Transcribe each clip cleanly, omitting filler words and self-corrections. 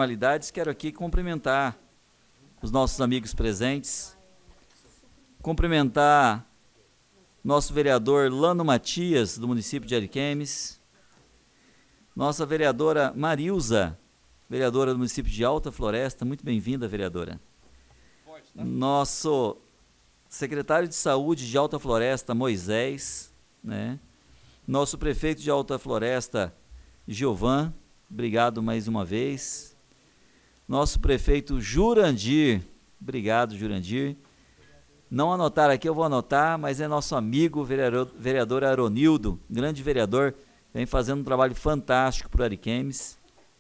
formalidades, quero aqui cumprimentar os nossos amigos presentes, cumprimentar nosso vereador Lano Matias, do município de Ariquemes, nossa vereadora Marilza, vereadora do município de Alta Floresta, muito bem-vinda, vereadora. Nosso secretário de Saúde de Alta Floresta, Moisés, né? Nosso prefeito de Alta Floresta, Giovan, obrigado mais uma vez. Nosso prefeito Jurandir, obrigado, Jurandir. Não anotaram aqui, eu vou anotar, mas é nosso amigo vereador Aronildo, grande vereador, vem fazendo um trabalho fantástico para o Ariquemes.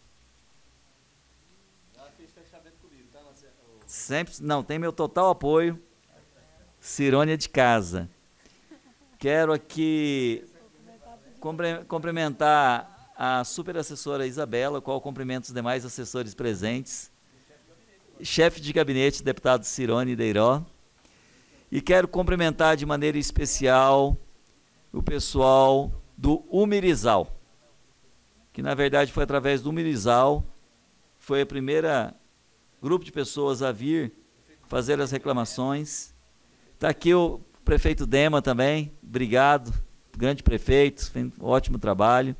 Sempre, não, tem meu total apoio. Cirônia de casa. Quero aqui cumprimentar a superassessora Isabela, qual cumprimento os demais assessores presentes. Chefe de gabinete, deputado Cirone Deiró. E quero cumprimentar de maneira especial o pessoal do Umirizal, que na verdade foi através do Umirizal, foi a primeira grupo de pessoas a vir fazer as reclamações. Está aqui o prefeito Dema também, obrigado, grande prefeito, fez um ótimo trabalho.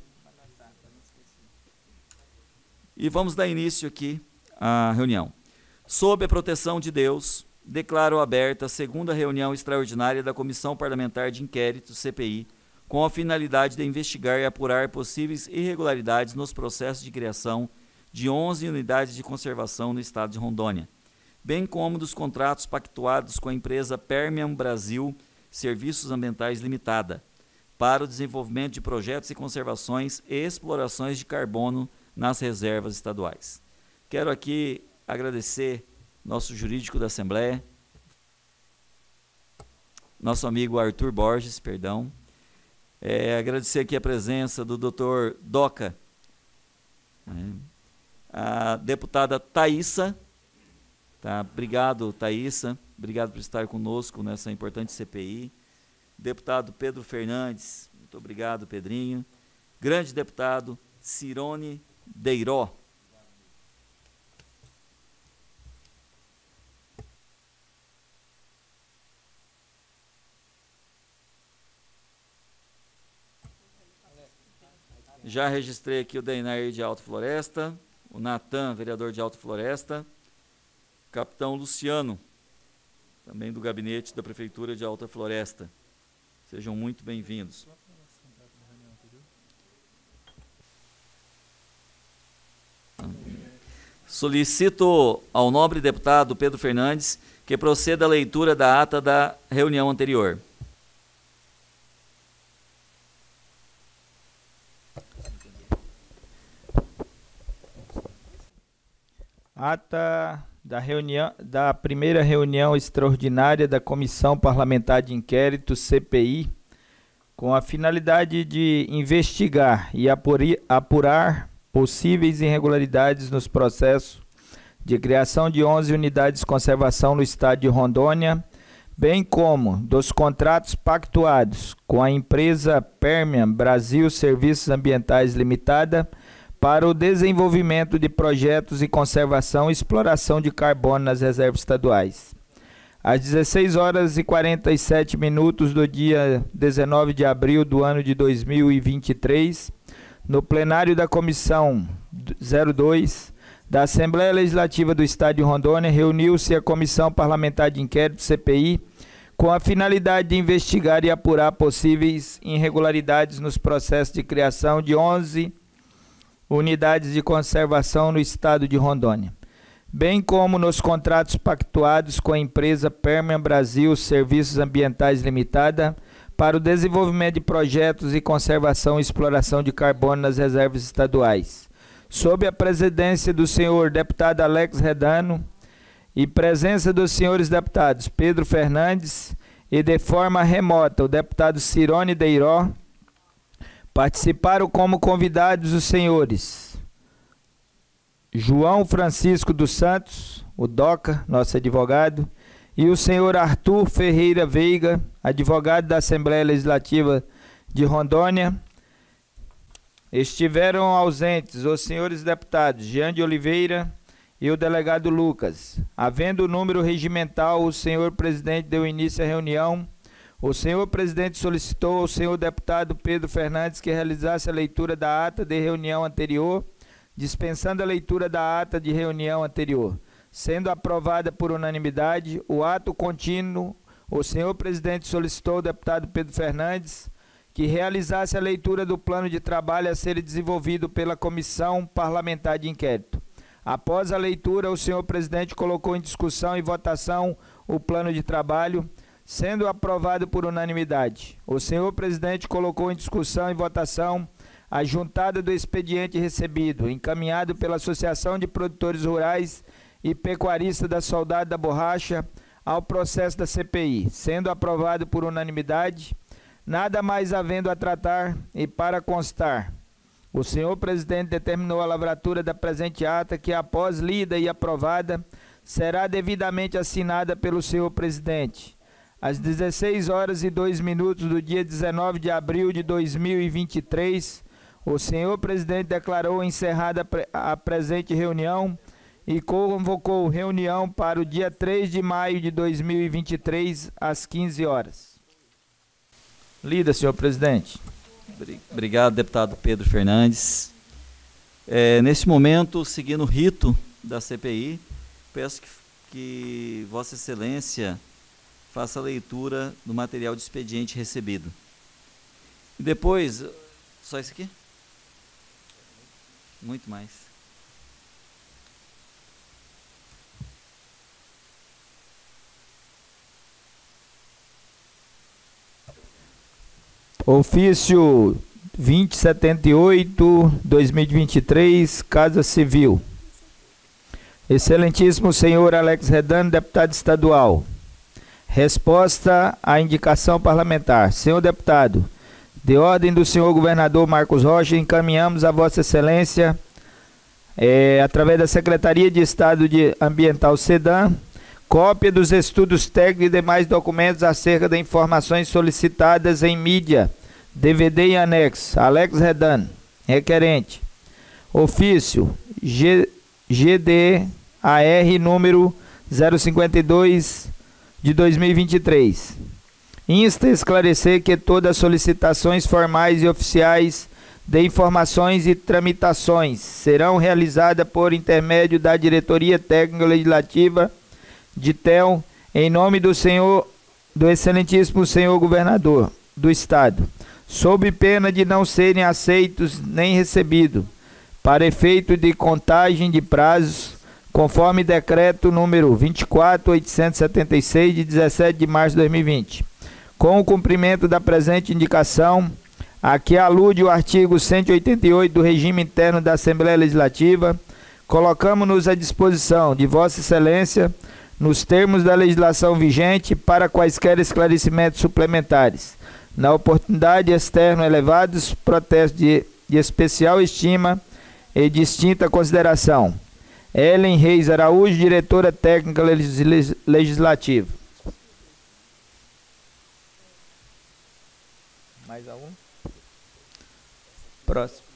E vamos dar início aqui à reunião. Sob a proteção de Deus, declaro aberta a segunda reunião extraordinária da Comissão Parlamentar de Inquérito, CPI, com a finalidade de investigar e apurar possíveis irregularidades nos processos de criação de 11 unidades de conservação no estado de Rondônia, bem como dos contratos pactuados com a empresa Permian Brasil Serviços Ambientais Limitada, para o desenvolvimento de projetos de conservações e explorações de carbono nas reservas estaduais. Quero aqui agradecer nosso jurídico da Assembleia, nosso amigo Arthur Borges, perdão, agradecer aqui a presença do Dr. Doca, a deputada Thaísa, tá? Obrigado, Thaísa, obrigado por estar conosco nessa importante CPI. Deputado Pedro Fernandes, muito obrigado, Pedrinho. Grande deputado Cirone Deiró. Já registrei aqui o Deinair de Alta Floresta, o Natan, vereador de Alta Floresta, capitão Luciano, também do gabinete da Prefeitura de Alta Floresta. Sejam muito bem-vindos. Solicito ao nobre deputado Pedro Fernandes que proceda a leitura da ata da reunião anterior. Ata da primeira reunião extraordinária da Comissão Parlamentar de Inquérito, CPI, com a finalidade de investigar e apurar possíveis irregularidades nos processos de criação de 11 unidades de conservação no estado de Rondônia, bem como dos contratos pactuados com a empresa Permian Brasil Serviços Ambientais Limitada, para o desenvolvimento de projetos de conservação e exploração de carbono nas reservas estaduais. Às 16h47 do dia 19 de abril do ano de 2023, no plenário da Comissão 02 da Assembleia Legislativa do Estado de Rondônia, reuniu-se a Comissão Parlamentar de Inquérito, CPI, com a finalidade de investigar e apurar possíveis irregularidades nos processos de criação de 11 unidades de conservação no estado de Rondônia, bem como nos contratos pactuados com a empresa Permian Brasil Serviços Ambientais Limitada para o desenvolvimento de projetos de conservação e exploração de carbono nas reservas estaduais, sob a presidência do senhor deputado Alex Redano e presença dos senhores deputados Pedro Fernandes e, de forma remota, o deputado Cirone Deiró. Participaram como convidados os senhores João Francisco dos Santos, o Doca, nosso advogado, e o senhor Arthur Ferreira Veiga, advogado da Assembleia Legislativa de Rondônia, Estiveram ausentes os senhores deputados Jean de Oliveira e o delegado Lucas. Havendo o número regimental, o senhor presidente deu início à reunião. O senhor presidente solicitou ao senhor deputado Pedro Fernandes que realizasse a leitura da ata de reunião anterior, dispensando a leitura da ata de reunião anterior. Sendo aprovada por unanimidade, o ato contínuo, o senhor presidente solicitou ao deputado Pedro Fernandes que realizasse a leitura do plano de trabalho a ser desenvolvido pela Comissão Parlamentar de Inquérito. Após a leitura, o senhor presidente colocou em discussão e votação o plano de trabalho, sendo aprovado por unanimidade. O senhor presidente colocou em discussão e votação a juntada do expediente recebido, encaminhado pela Associação de Produtores Rurais e Pecuaristas da Soldado da Borracha ao processo da CPI, sendo aprovado por unanimidade. Nada mais havendo a tratar e para constar, o senhor presidente determinou a lavratura da presente ata que, após lida e aprovada, será devidamente assinada pelo senhor presidente. Às 16h02 do dia 19 de abril de 2023, o senhor presidente declarou encerrada a presente reunião e convocou reunião para o dia 3 de maio de 2023, às 15 horas. Lida, senhor presidente. Obrigado, deputado Pedro Fernandes. Neste momento, seguindo o rito da CPI, peço que Vossa Excelência faça a leitura do material de expediente recebido. E depois, só isso aqui? Muito mais. Ofício 2078/2023, Casa Civil. Excelentíssimo senhor Alex Redano, deputado estadual. Resposta à indicação parlamentar. Senhor deputado, de ordem do senhor governador Marcos Rocha, encaminhamos a Vossa Excelência, através da Secretaria de Estado de Ambiental SEDAM, cópia dos estudos técnicos e demais documentos acerca de informações solicitadas em mídia, DVD e anexo. Alex Redano, requerente. Ofício GDAR número 052 de 2023. Insta esclarecer que todas as solicitações formais e oficiais de informações e tramitações serão realizadas por intermédio da Diretoria Técnica Legislativa de TEL, em nome do excelentíssimo senhor governador do Estado, sob pena de não serem aceitos nem recebidos, para efeito de contagem de prazos, conforme decreto número 24.876, de 17 de março de 2020. Com o cumprimento da presente indicação, a que alude o artigo 188 do regime interno da Assembleia Legislativa, colocamos-nos à disposição de Vossa Excelência, nos termos da legislação vigente, para quaisquer esclarecimentos suplementares. Na oportunidade, externo elevados protestos de especial estima e distinta consideração. Ellen Reis Araújo, diretora técnica legislativa. Mais algum? Próximo.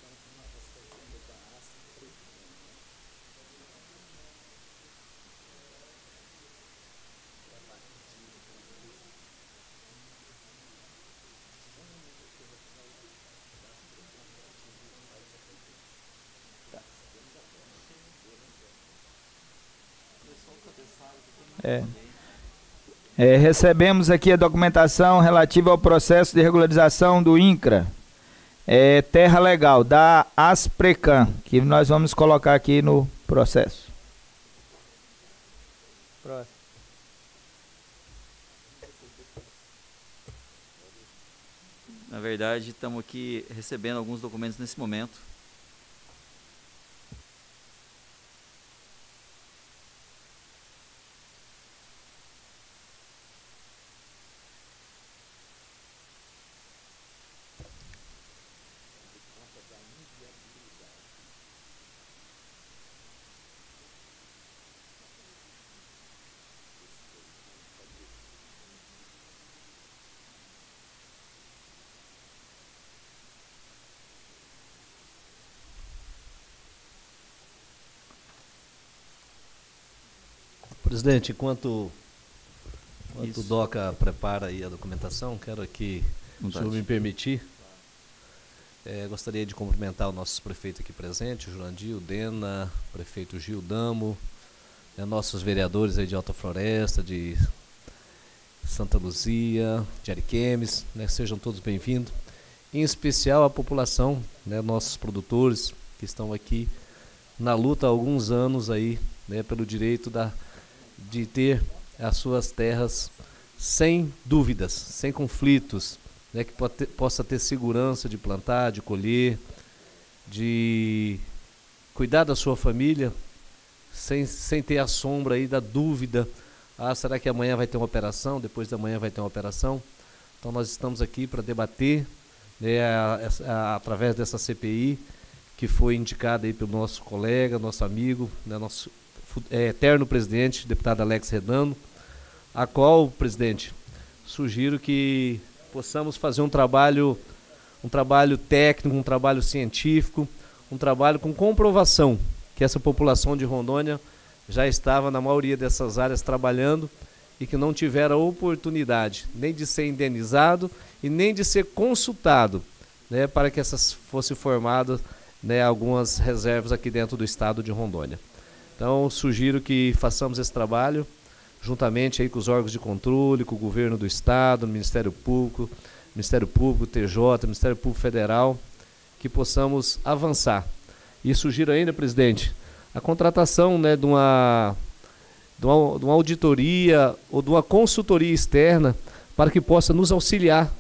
Recebemos aqui a documentação relativa ao processo de regularização do INCRA, terra legal, da Asprecan, que nós vamos colocar aqui no processo. Próximo. Na verdade, estamos aqui recebendo alguns documentos nesse momento. Presidente, enquanto o DOCA prepara aí a documentação, quero aqui, se o senhor me permitir, gostaria de cumprimentar o nosso prefeito aqui presente, o Jurandir, o Dena, o prefeito Gil Damo, nossos vereadores aí de Alta Floresta, de Santa Luzia, de Ariquemes, sejam todos bem-vindos. Em especial a população, nossos produtores que estão aqui na luta há alguns anos aí, pelo direito de ter as suas terras sem dúvidas, sem conflitos, que possa ter segurança de plantar, de colher, de cuidar da sua família, sem ter a sombra aí da dúvida. Será que amanhã vai ter uma operação? Depois da manhã vai ter uma operação? Então nós estamos aqui para debater, através dessa CPI, que foi indicada aí pelo nosso colega, nosso amigo, nosso eterno presidente, deputado Alex Redano, a qual, presidente, sugiro que possamos fazer um trabalho técnico, um trabalho científico, um trabalho com comprovação que essa população de Rondônia já estava na maioria dessas áreas trabalhando e que não tiveram a oportunidade nem de ser indenizado e nem de ser consultado, para que essas fossem formadas algumas reservas aqui dentro do estado de Rondônia. Então, sugiro que façamos esse trabalho juntamente aí com os órgãos de controle, com o governo do estado, o Ministério Público, TJ, Ministério Público Federal, que possamos avançar. E sugiro ainda, presidente, a contratação de uma auditoria ou de uma consultoria externa para que possa nos auxiliar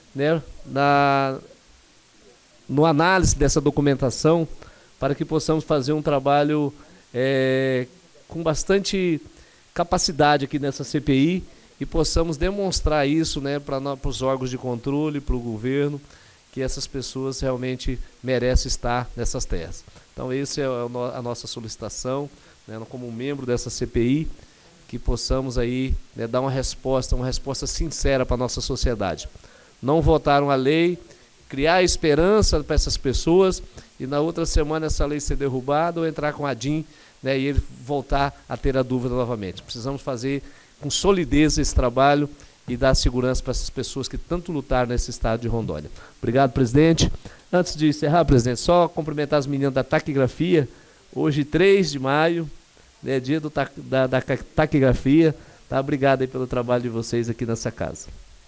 no análise dessa documentação, para que possamos fazer um trabalho com bastante capacidade aqui nessa CPI e possamos demonstrar isso para os órgãos de controle, para o governo, que essas pessoas realmente merecem estar nessas terras. Então, essa é a nossa solicitação, como membro dessa CPI, que possamos aí dar uma resposta sincera para a nossa sociedade. Não votaram a lei, criar esperança para essas pessoas e na outra semana essa lei ser derrubada ou entrar com a DIN, e ele voltar a ter a dúvida novamente. Precisamos fazer com solidez esse trabalho e dar segurança para essas pessoas que tanto lutaram nesse estado de Rondônia. Obrigado, presidente. Antes de encerrar, presidente, só cumprimentar as meninas da taquigrafia. Hoje, 3 de maio, dia da taquigrafia. Obrigado aí pelo trabalho de vocês aqui nessa casa.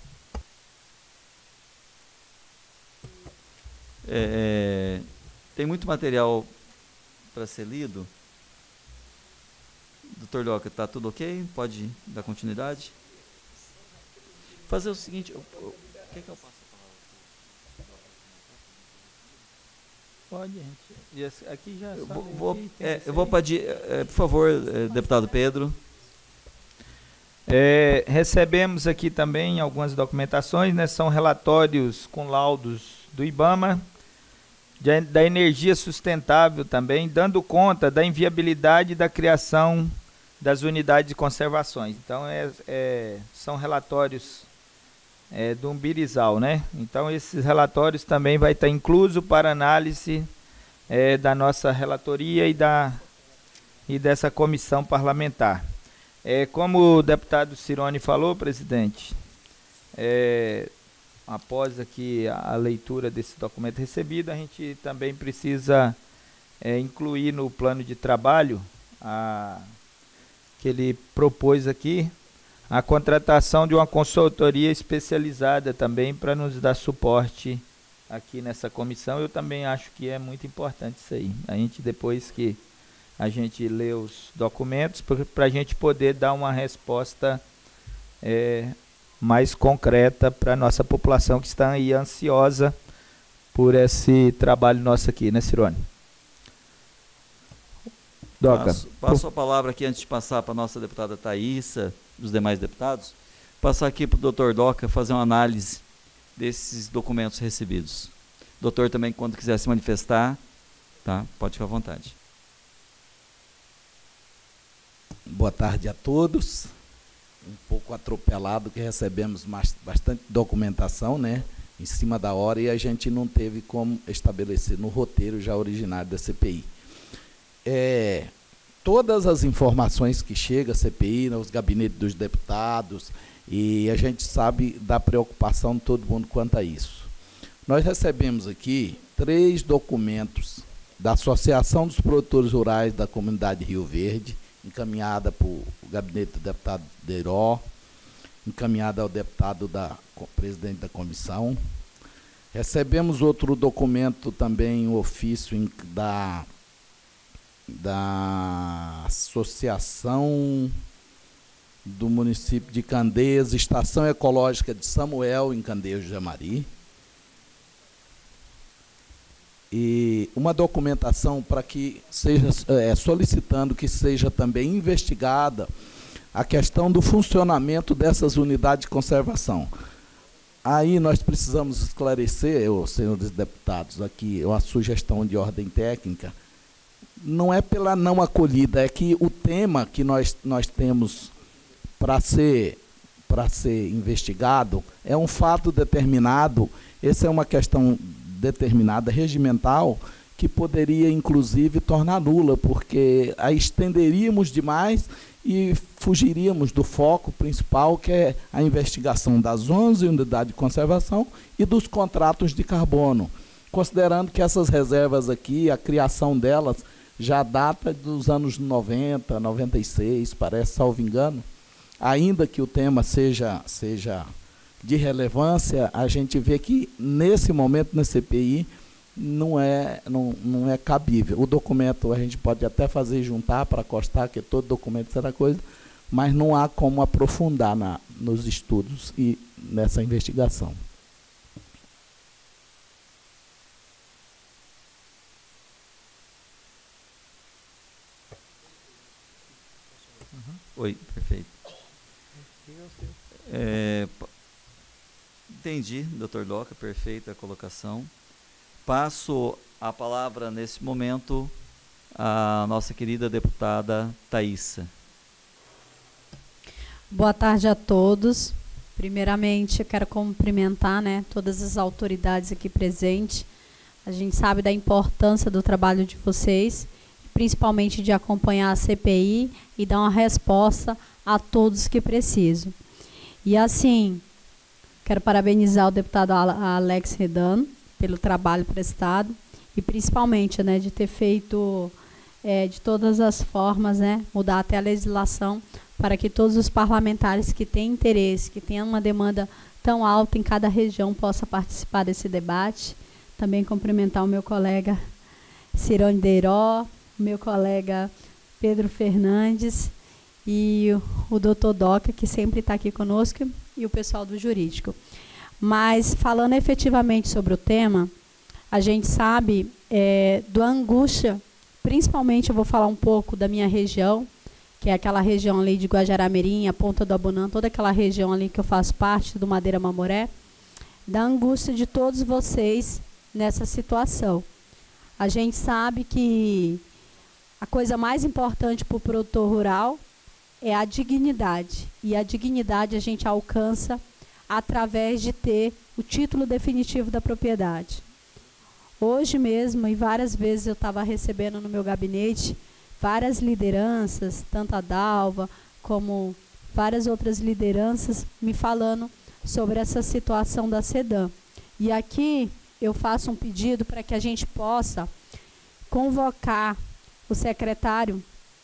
Tem muito material para ser lido. Doutor Doca, está tudo ok? Pode dar continuidade? Fazer o seguinte, quer que eu passe a palavra? Pode, gente. Aqui já eu vou pedir, por favor, deputado Pedro. Recebemos aqui também algumas documentações, são relatórios com laudos do IBAMA, da energia sustentável também, dando conta da inviabilidade da criação das unidades de conservações. Então, são relatórios do Umbirizal, Então, esses relatórios também vai estar incluso para análise da nossa relatoria e dessa comissão parlamentar. Como o deputado Cirone falou, presidente, após aqui a leitura desse documento recebido, a gente também precisa incluir no plano de trabalho que ele propôs aqui, a contratação de uma consultoria especializada também para nos dar suporte aqui nessa comissão. Eu também acho que é muito importante isso aí. A gente, depois que a gente lê os documentos, para a gente poder dar uma resposta mais concreta para a nossa população que está aí ansiosa por esse trabalho nosso aqui, Cirone? Doca. Passo a palavra aqui, antes de passar para a nossa deputada Thaísa, dos demais deputados, passar aqui para o doutor Doca fazer uma análise desses documentos recebidos. Doutor também, quando quiser se manifestar, pode ficar à vontade. Boa tarde a todos. Um pouco atropelado, que recebemos bastante documentação, em cima da hora, e a gente não teve como estabelecer no roteiro já originário da CPI. todas as informações que chegam à CPI, nos gabinetes dos deputados, e a gente sabe da preocupação de todo mundo quanto a isso. Nós recebemos aqui 3 documentos da Associação dos Produtores Rurais da Comunidade Rio Verde, encaminhada para o gabinete do deputado Deiró, encaminhada ao deputado presidente da comissão. Recebemos outro documento também, um ofício da Associação do município de Candeias, Estação Ecológica de Samuel, em Candeias de Jamari. E uma documentação para que seja, solicitando que seja também investigada a questão do funcionamento dessas unidades de conservação. Aí nós precisamos esclarecer, senhores deputados, aqui uma sugestão de ordem técnica, não é pela não acolhida, é que o tema que nós temos para ser investigado é um fato determinado, essa é uma questão determinada, regimental, que poderia, inclusive, tornar nula, porque a estenderíamos demais e fugiríamos do foco principal, que é a investigação das 11 unidades de conservação e dos contratos de carbono, considerando que essas reservas aqui, a criação delas, já data dos anos 90, 96, parece, salvo engano. Ainda que o tema seja de relevância, a gente vê que, nesse momento, na CPI, não é cabível. O documento a gente pode até fazer juntar para constar que todo documento será coisa, mas não há como aprofundar nos estudos e nessa investigação. Oi, perfeito. Entendi, doutor Doca, perfeita a colocação. Passo a palavra, nesse momento, à nossa querida deputada Thaísa. Boa tarde a todos. Primeiramente, eu quero cumprimentar, todas as autoridades aqui presentes. A gente sabe da importância do trabalho de vocês, principalmente de acompanhar a CPI e dar uma resposta a todos que precisam. E assim, quero parabenizar o deputado Alex Redano pelo trabalho prestado e principalmente de ter feito de todas as formas, mudar até a legislação para que todos os parlamentares que têm interesse, que tenham uma demanda tão alta em cada região, possam participar desse debate. Também cumprimentar o meu colega Cirone Deiró, o meu colega Pedro Fernandes e o doutor Doca, que sempre está aqui conosco, e o pessoal do jurídico. Mas, falando efetivamente sobre o tema, a gente sabe da angústia, principalmente eu vou falar um pouco da minha região, que é aquela região ali de Guajará-Mirim, a Ponta do Abunã, toda aquela região ali que eu faço parte, do Madeira Mamoré, da angústia de todos vocês nessa situação. A gente sabe que a coisa mais importante para o produtor rural é a dignidade. E a dignidade a gente alcança através de ter o título definitivo da propriedade. Hoje mesmo, e várias vezes eu estava recebendo no meu gabinete, várias lideranças, tanto a Dalva como várias outras lideranças, me falando sobre essa situação da SEDAM. E aqui eu faço um pedido para que a gente possa convocar o secretário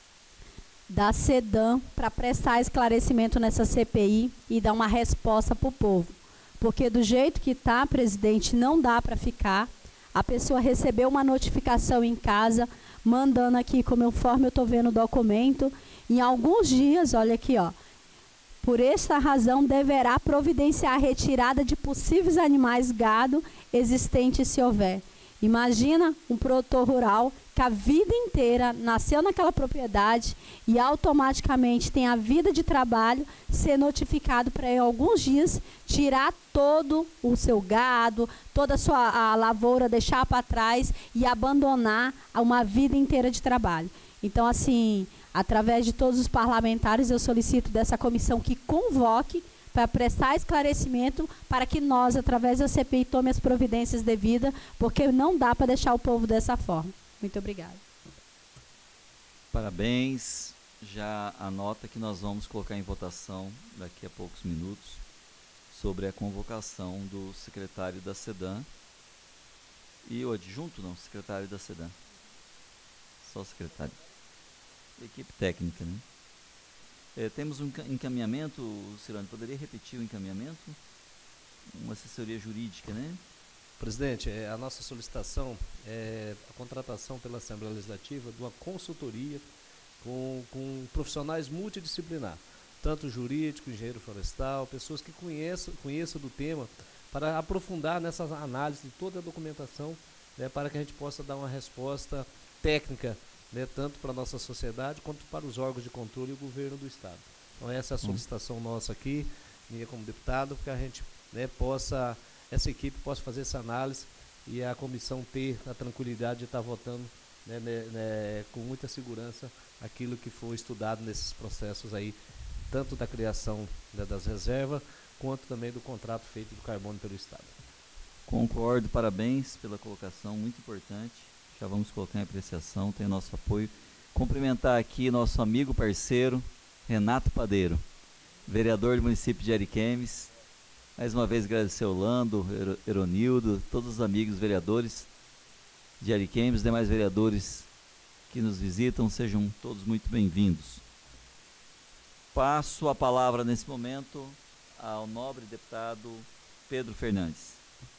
da SEDAM para prestar esclarecimento nessa CPI e dar uma resposta para o povo. Porque do jeito que está, presidente, não dá para ficar. A pessoa recebeu uma notificação em casa, mandando aqui, conforme eu estou vendo o documento, em alguns dias, olha aqui, por essa razão deverá providenciar a retirada de possíveis animais gado existentes se houver. Imagina um produtor rural que a vida inteira nasceu naquela propriedade e automaticamente tem a vida de trabalho, ser notificado para em alguns dias tirar todo o seu gado, toda a lavoura, deixar para trás e abandonar uma vida inteira de trabalho. Então, assim, através de todos os parlamentares, eu solicito dessa comissão que convoque para prestar esclarecimento para que nós, através da CPI, tome as providências devidas, porque não dá para deixar o povo dessa forma. Muito obrigada. Parabéns. Já anota que nós vamos colocar em votação daqui a poucos minutos sobre a convocação do secretário da SEDAM e o adjunto, não, secretário da SEDAM. Só o secretário. Equipe técnica, né? Temos um encaminhamento, Cirone, poderia repetir o encaminhamento? Uma assessoria jurídica, né? Presidente, a nossa solicitação é a contratação pela Assembleia Legislativa de uma consultoria com profissionais multidisciplinar, tanto jurídico, engenheiro florestal, pessoas que conheçam do tema, para aprofundar nessa análise de toda a documentação, né, para que a gente possa dar uma resposta técnica, né, tanto para a nossa sociedade quanto para os órgãos de controle e o governo do Estado. Então essa é a solicitação nossa aqui, minha como deputado, para que a gente, né, essa equipe possa fazer essa análise e a comissão ter a tranquilidade de estar votando, né, com muita segurança aquilo que foi estudado nesses processos aí, tanto da criação, né, das reservas, quanto também do contrato feito do carbono pelo Estado. Concordo, parabéns pela colocação, muito importante. Já vamos colocar em apreciação, tem nosso apoio. Cumprimentar aqui nosso amigo parceiro, Renato Padeiro, vereador do município de Ariquemes. Mais uma vez agradecer ao Lando, Eronildo, todos os amigos vereadores de Ariquemes, demais vereadores que nos visitam, sejam todos muito bem-vindos. Passo a palavra nesse momento ao nobre deputado Pedro Fernandes.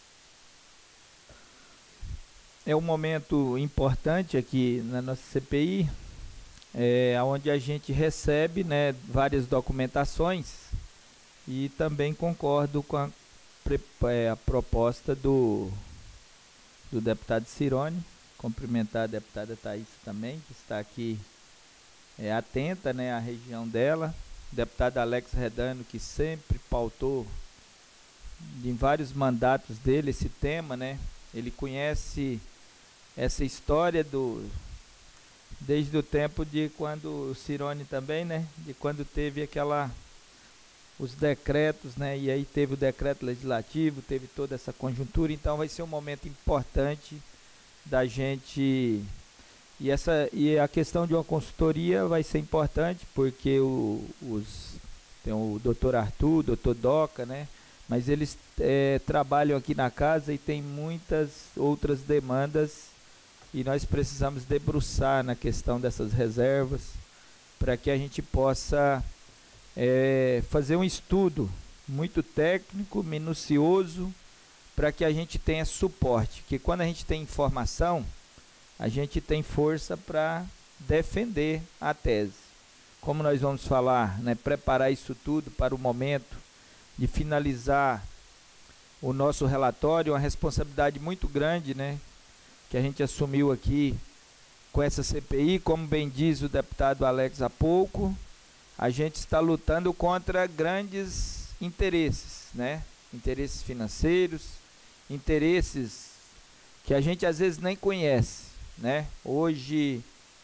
É um momento importante aqui na nossa CPI, onde a gente recebe, né, várias documentações e também concordo com a proposta do deputado Cirone. Cumprimentar a deputada Thaís também, que está aqui atenta, né, à região dela. O deputado Alex Redano, que sempre pautou em vários mandatos dele esse tema, né? Ele conhece essa história desde o tempo de quando o Cirone também, né? De quando teve os decretos, né? E aí teve o decreto legislativo, teve toda essa conjuntura, então vai ser um momento importante da gente, e a questão de uma consultoria vai ser importante, porque tem o doutor Arthur, o doutor Doca, né? Mas eles trabalham aqui na casa e tem muitas outras demandas, e nós precisamos debruçar na questão dessas reservas, para que a gente possa fazer um estudo muito técnico, minucioso, para que a gente tenha suporte, porque quando a gente tem informação, a gente tem força para defender a tese. Como nós vamos falar, né, preparar isso tudo para o momento de finalizar o nosso relatório, uma responsabilidade muito grande, né, que a gente assumiu aqui com essa CPI, como bem diz o deputado Alex há pouco, a gente está lutando contra grandes interesses, né, interesses financeiros, interesses que a gente às vezes nem conhece, né? Hoje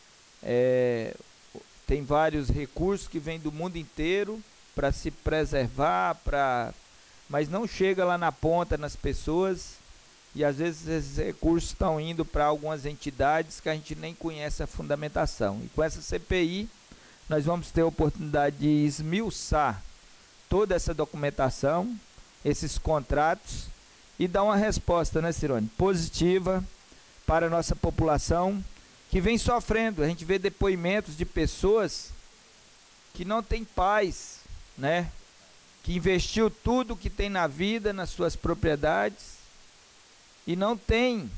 tem vários recursos que vêm do mundo inteiro para se preservar, mas não chega lá na ponta nas pessoas, e às vezes esses recursos estão indo para algumas entidades que a gente nem conhece a fundamentação. E com essa CPI nós vamos ter a oportunidade de esmiuçar toda essa documentação, esses contratos, e dar uma resposta, né, Cirone, positiva para a nossa população que vem sofrendo. A gente vê depoimentos de pessoas que não têm paz, né, que investiu tudo que tem na vida, nas suas propriedades, e não tem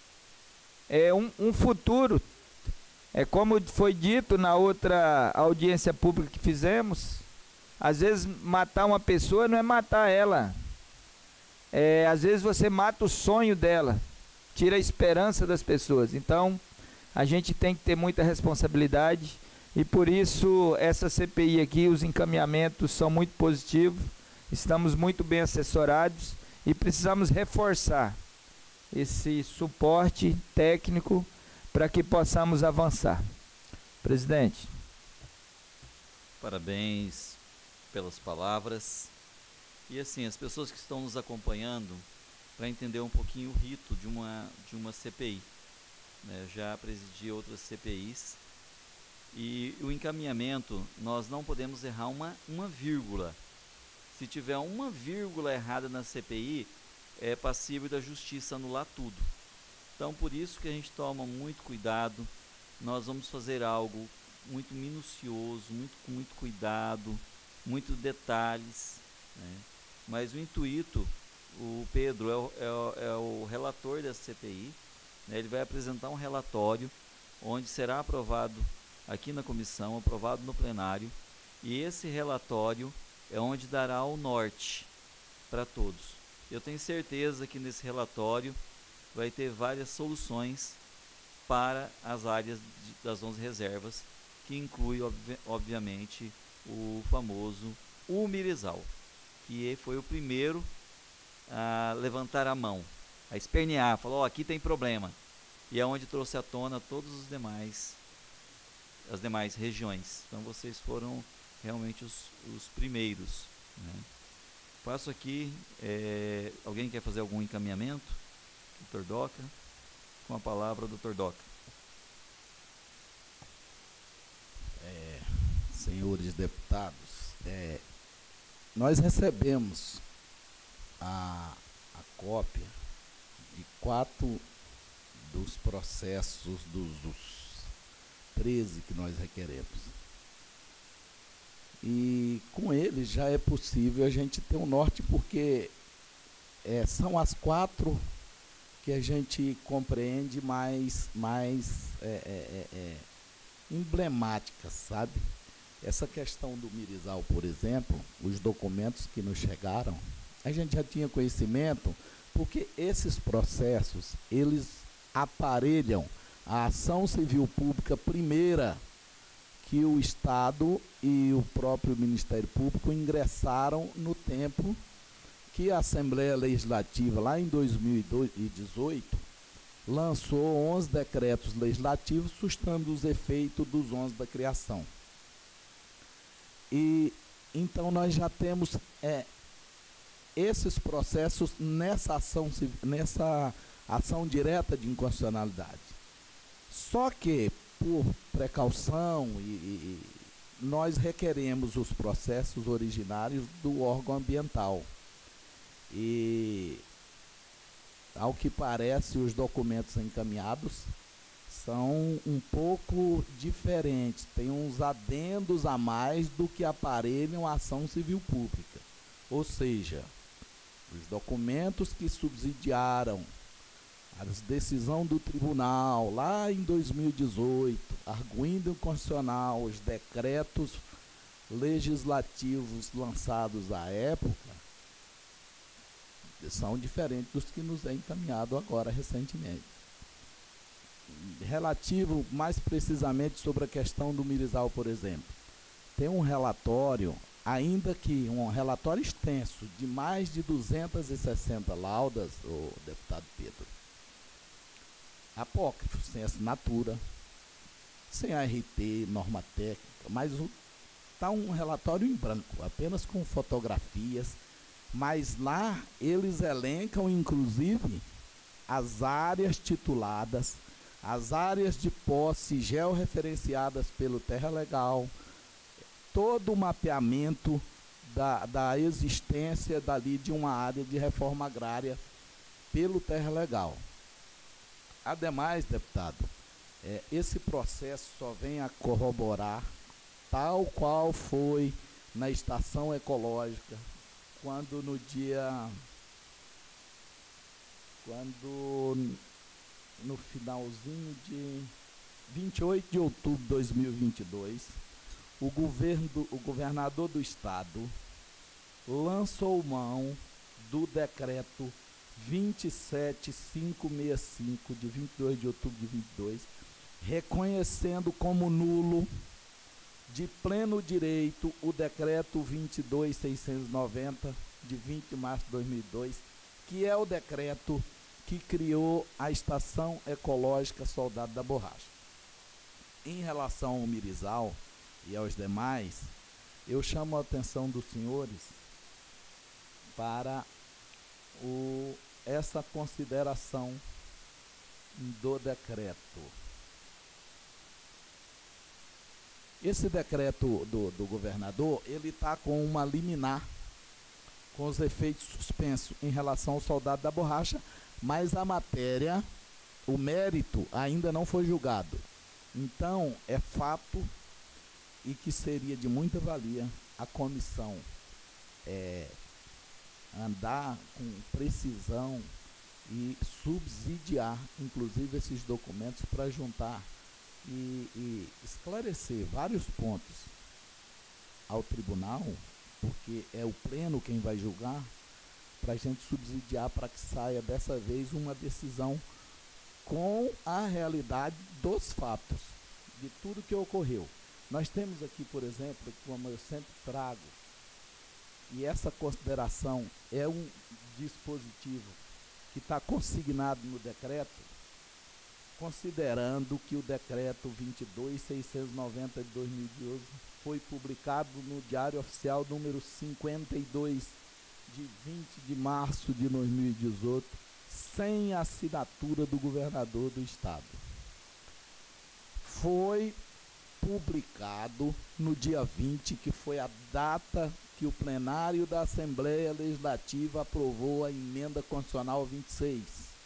um futuro. Como foi dito na outra audiência pública que fizemos, às vezes matar uma pessoa não é matar ela. Às vezes você mata o sonho dela, tira a esperança das pessoas. Então, a gente tem que ter muita responsabilidade, e por isso essa CPI aqui, os encaminhamentos são muito positivos, estamos muito bem assessorados e precisamos reforçar esse suporte técnico para que possamos avançar. Presidente. Parabéns pelas palavras. E assim, as pessoas que estão nos acompanhando, para entender um pouquinho o rito de uma CPI, né? Já presidi outras CPIs, E o encaminhamento, nós não podemos errar uma vírgula. Se tiver uma vírgula errada na CPI, é passível da justiça anular tudo. Então, por isso que a gente toma muito cuidado. Nós vamos fazer algo muito minucioso, com muito cuidado, muitos detalhes, né? Mas o intuito, o Pedro é o relator dessa CPI, né? Ele vai apresentar um relatório onde será aprovado aqui na comissão, aprovado no plenário, e esse relatório é onde dará o norte para todos. Eu tenho certeza que nesse relatório vai ter várias soluções para as áreas das 11 reservas, que inclui, obviamente, o famoso Umirizal, que foi o primeiro a levantar a mão, a espernear, falou, aqui tem problema, e é onde trouxe à tona todos as demais regiões. Então vocês foram realmente os primeiros, né? Passo aqui, alguém quer fazer algum encaminhamento? Dr. Doca, com a palavra, Dr. Doca. Senhores deputados, nós recebemos a cópia de 4 dos processos dos 13 que nós requeremos. E com eles já é possível a gente ter um norte, porque são as 4 que a gente compreende mais emblemáticas, sabe? Essa questão do Mirizal, por exemplo, os documentos que nos chegaram, a gente já tinha conhecimento, porque esses processos, eles aparelham a ação civil pública primeira que o Estado e o próprio Ministério Público ingressaram no tempo que a Assembleia Legislativa, lá em 2018, lançou 11 decretos legislativos sustentando os efeitos dos 11 da criação. E então nós já temos esses processos nessa ação direta de inconstitucionalidade. Só que, por precaução, nós requeremos os processos originários do órgão ambiental. E, ao que parece, os documentos encaminhados são um pouco diferentes, tem uns adendos a mais do que aparelham a ação civil pública. Ou seja, os documentos que subsidiaram a decisão do tribunal lá em 2018, arguindo inconstitucional os decretos legislativos lançados à época, são diferentes dos que nos é encaminhado agora recentemente. Relativo mais precisamente sobre a questão do Mirizal, por exemplo, tem um relatório, ainda que um relatório extenso, de mais de 260 laudas, o deputado Pedro, apócrifo, sem assinatura, sem ART, norma técnica, mas está um relatório em branco, apenas com fotografias, mas lá eles elencam, inclusive, as áreas tituladas, as áreas de posse georreferenciadas pelo Terra Legal, todo o mapeamento da existência dali de uma área de reforma agrária pelo Terra Legal. Ademais, deputado, esse processo só vem a corroborar, tal qual foi na estação ecológica, quando no finalzinho de 28 de outubro de 2022, o governador do estado lançou mão do decreto 27565, de 22 de outubro de 22, reconhecendo como nulo, de pleno direito, o decreto 22690, de 20 de março de 2002, que é o decreto que criou a Estação Ecológica Soldado da Borracha. Em relação ao Mirizal e aos demais, eu chamo a atenção dos senhores para essa consideração do decreto. Esse decreto do governador, ele está com uma liminar, com os efeitos suspensos em relação ao soldado da borracha, mas a matéria, o mérito ainda não foi julgado. Então, é fato e que seria de muita valia a comissão andar com precisão e subsidiar, inclusive, esses documentos para juntar e esclarecer vários pontos ao tribunal, porque é o pleno quem vai julgar, para a gente subsidiar para que saia dessa vez uma decisão com a realidade dos fatos, de tudo que ocorreu. Nós temos aqui, por exemplo, como eu sempre trago, e essa consideração é um dispositivo que está consignado no decreto, considerando que o decreto 22.690 de 2012 foi publicado no Diário Oficial número 52 de 20 de março de 2018, sem assinatura do governador do estado. Foi publicado no dia 20, que foi a data que o plenário da Assembleia Legislativa aprovou a emenda constitucional 26.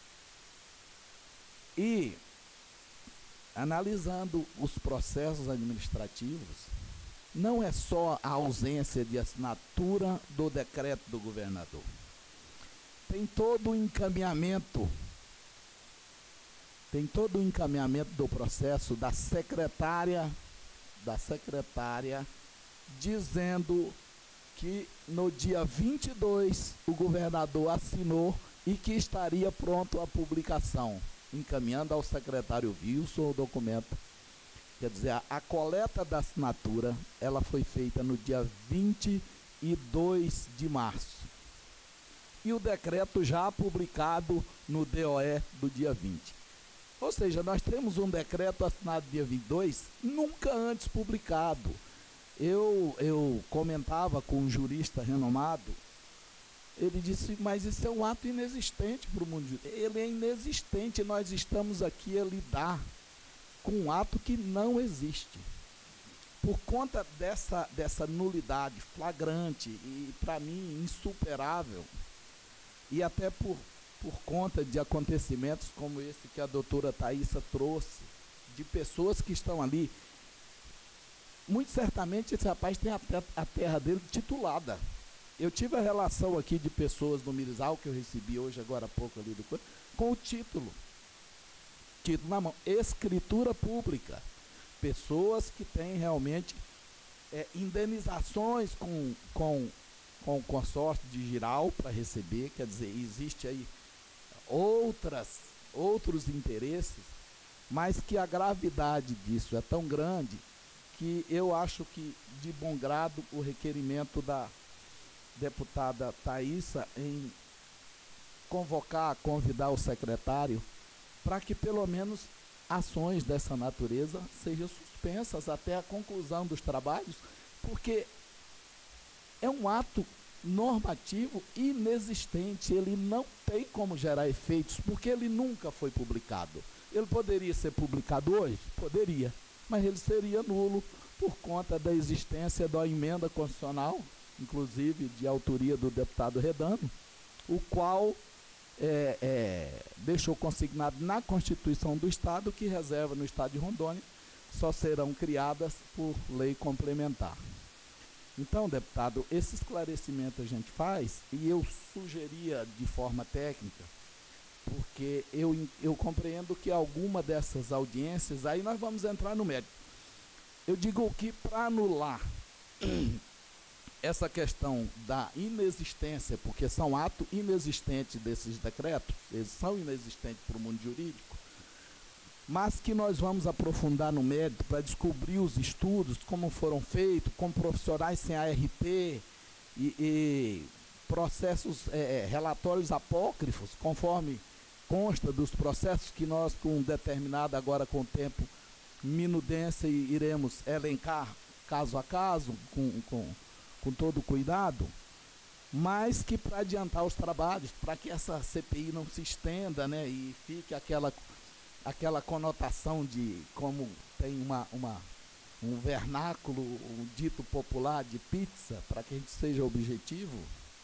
E, analisando os processos administrativos, não é só a ausência de assinatura do decreto do governador. Tem todo o encaminhamento do processo da secretária dizendo que no dia 22 o governador assinou e que estaria pronto a publicação, encaminhando ao secretário Wilson o documento. Quer dizer, a coleta da assinatura, ela foi feita no dia 22 de março. E o decreto já publicado no DOE do dia 20. Ou seja, nós temos um decreto assinado dia 22, nunca antes publicado. Eu comentava com um jurista renomado, ele disse, mas isso é um ato inexistente para o mundo jurídico. Ele é inexistente, nós estamos aqui a lidar com um ato que não existe. Por conta dessa nulidade flagrante e, para mim, insuperável, e até por conta de acontecimentos como esse que a doutora Thaisa trouxe, de pessoas que estão ali, muito certamente esse rapaz tem a terra dele titulada. Eu tive a relação aqui de pessoas no Mirizal, que eu recebi hoje, agora há pouco ali, com o título na mão, escritura pública. Pessoas que têm realmente indenizações com o consórcio de Giral para receber, quer dizer, existe aí outros interesses, mas que a gravidade disso é tão grande que eu acho que, de bom grado, o requerimento da deputada Thaisa em convidar o secretário para que pelo menos ações dessa natureza sejam suspensas até a conclusão dos trabalhos, porque é um ato normativo inexistente, ele não tem como gerar efeitos, porque ele nunca foi publicado. Ele poderia ser publicado hoje? Poderia, mas ele seria nulo por conta da existência da emenda constitucional, inclusive de autoria do deputado Redano, o qual deixou consignado na Constituição do Estado que reserva no Estado de Rondônia só serão criadas por lei complementar. Então, deputado, esse esclarecimento a gente faz, e eu sugeria de forma técnica, porque eu compreendo que alguma dessas audiências, aí nós vamos entrar no mérito. Eu digo que para anular essa questão da inexistência, porque são atos inexistentes desses decretos, eles são inexistentes para o mundo jurídico, mas que nós vamos aprofundar no mérito para descobrir os estudos, como foram feitos, com profissionais sem ART e processos, relatórios apócrifos, conforme consta dos processos que nós, com determinada, agora com o tempo, minudência, iremos elencar caso a caso, com todo cuidado, mas que para adiantar os trabalhos, para que essa CPI não se estenda, né, e fique aquela conotação de como tem um vernáculo, um dito popular de pizza, para que a gente seja objetivo,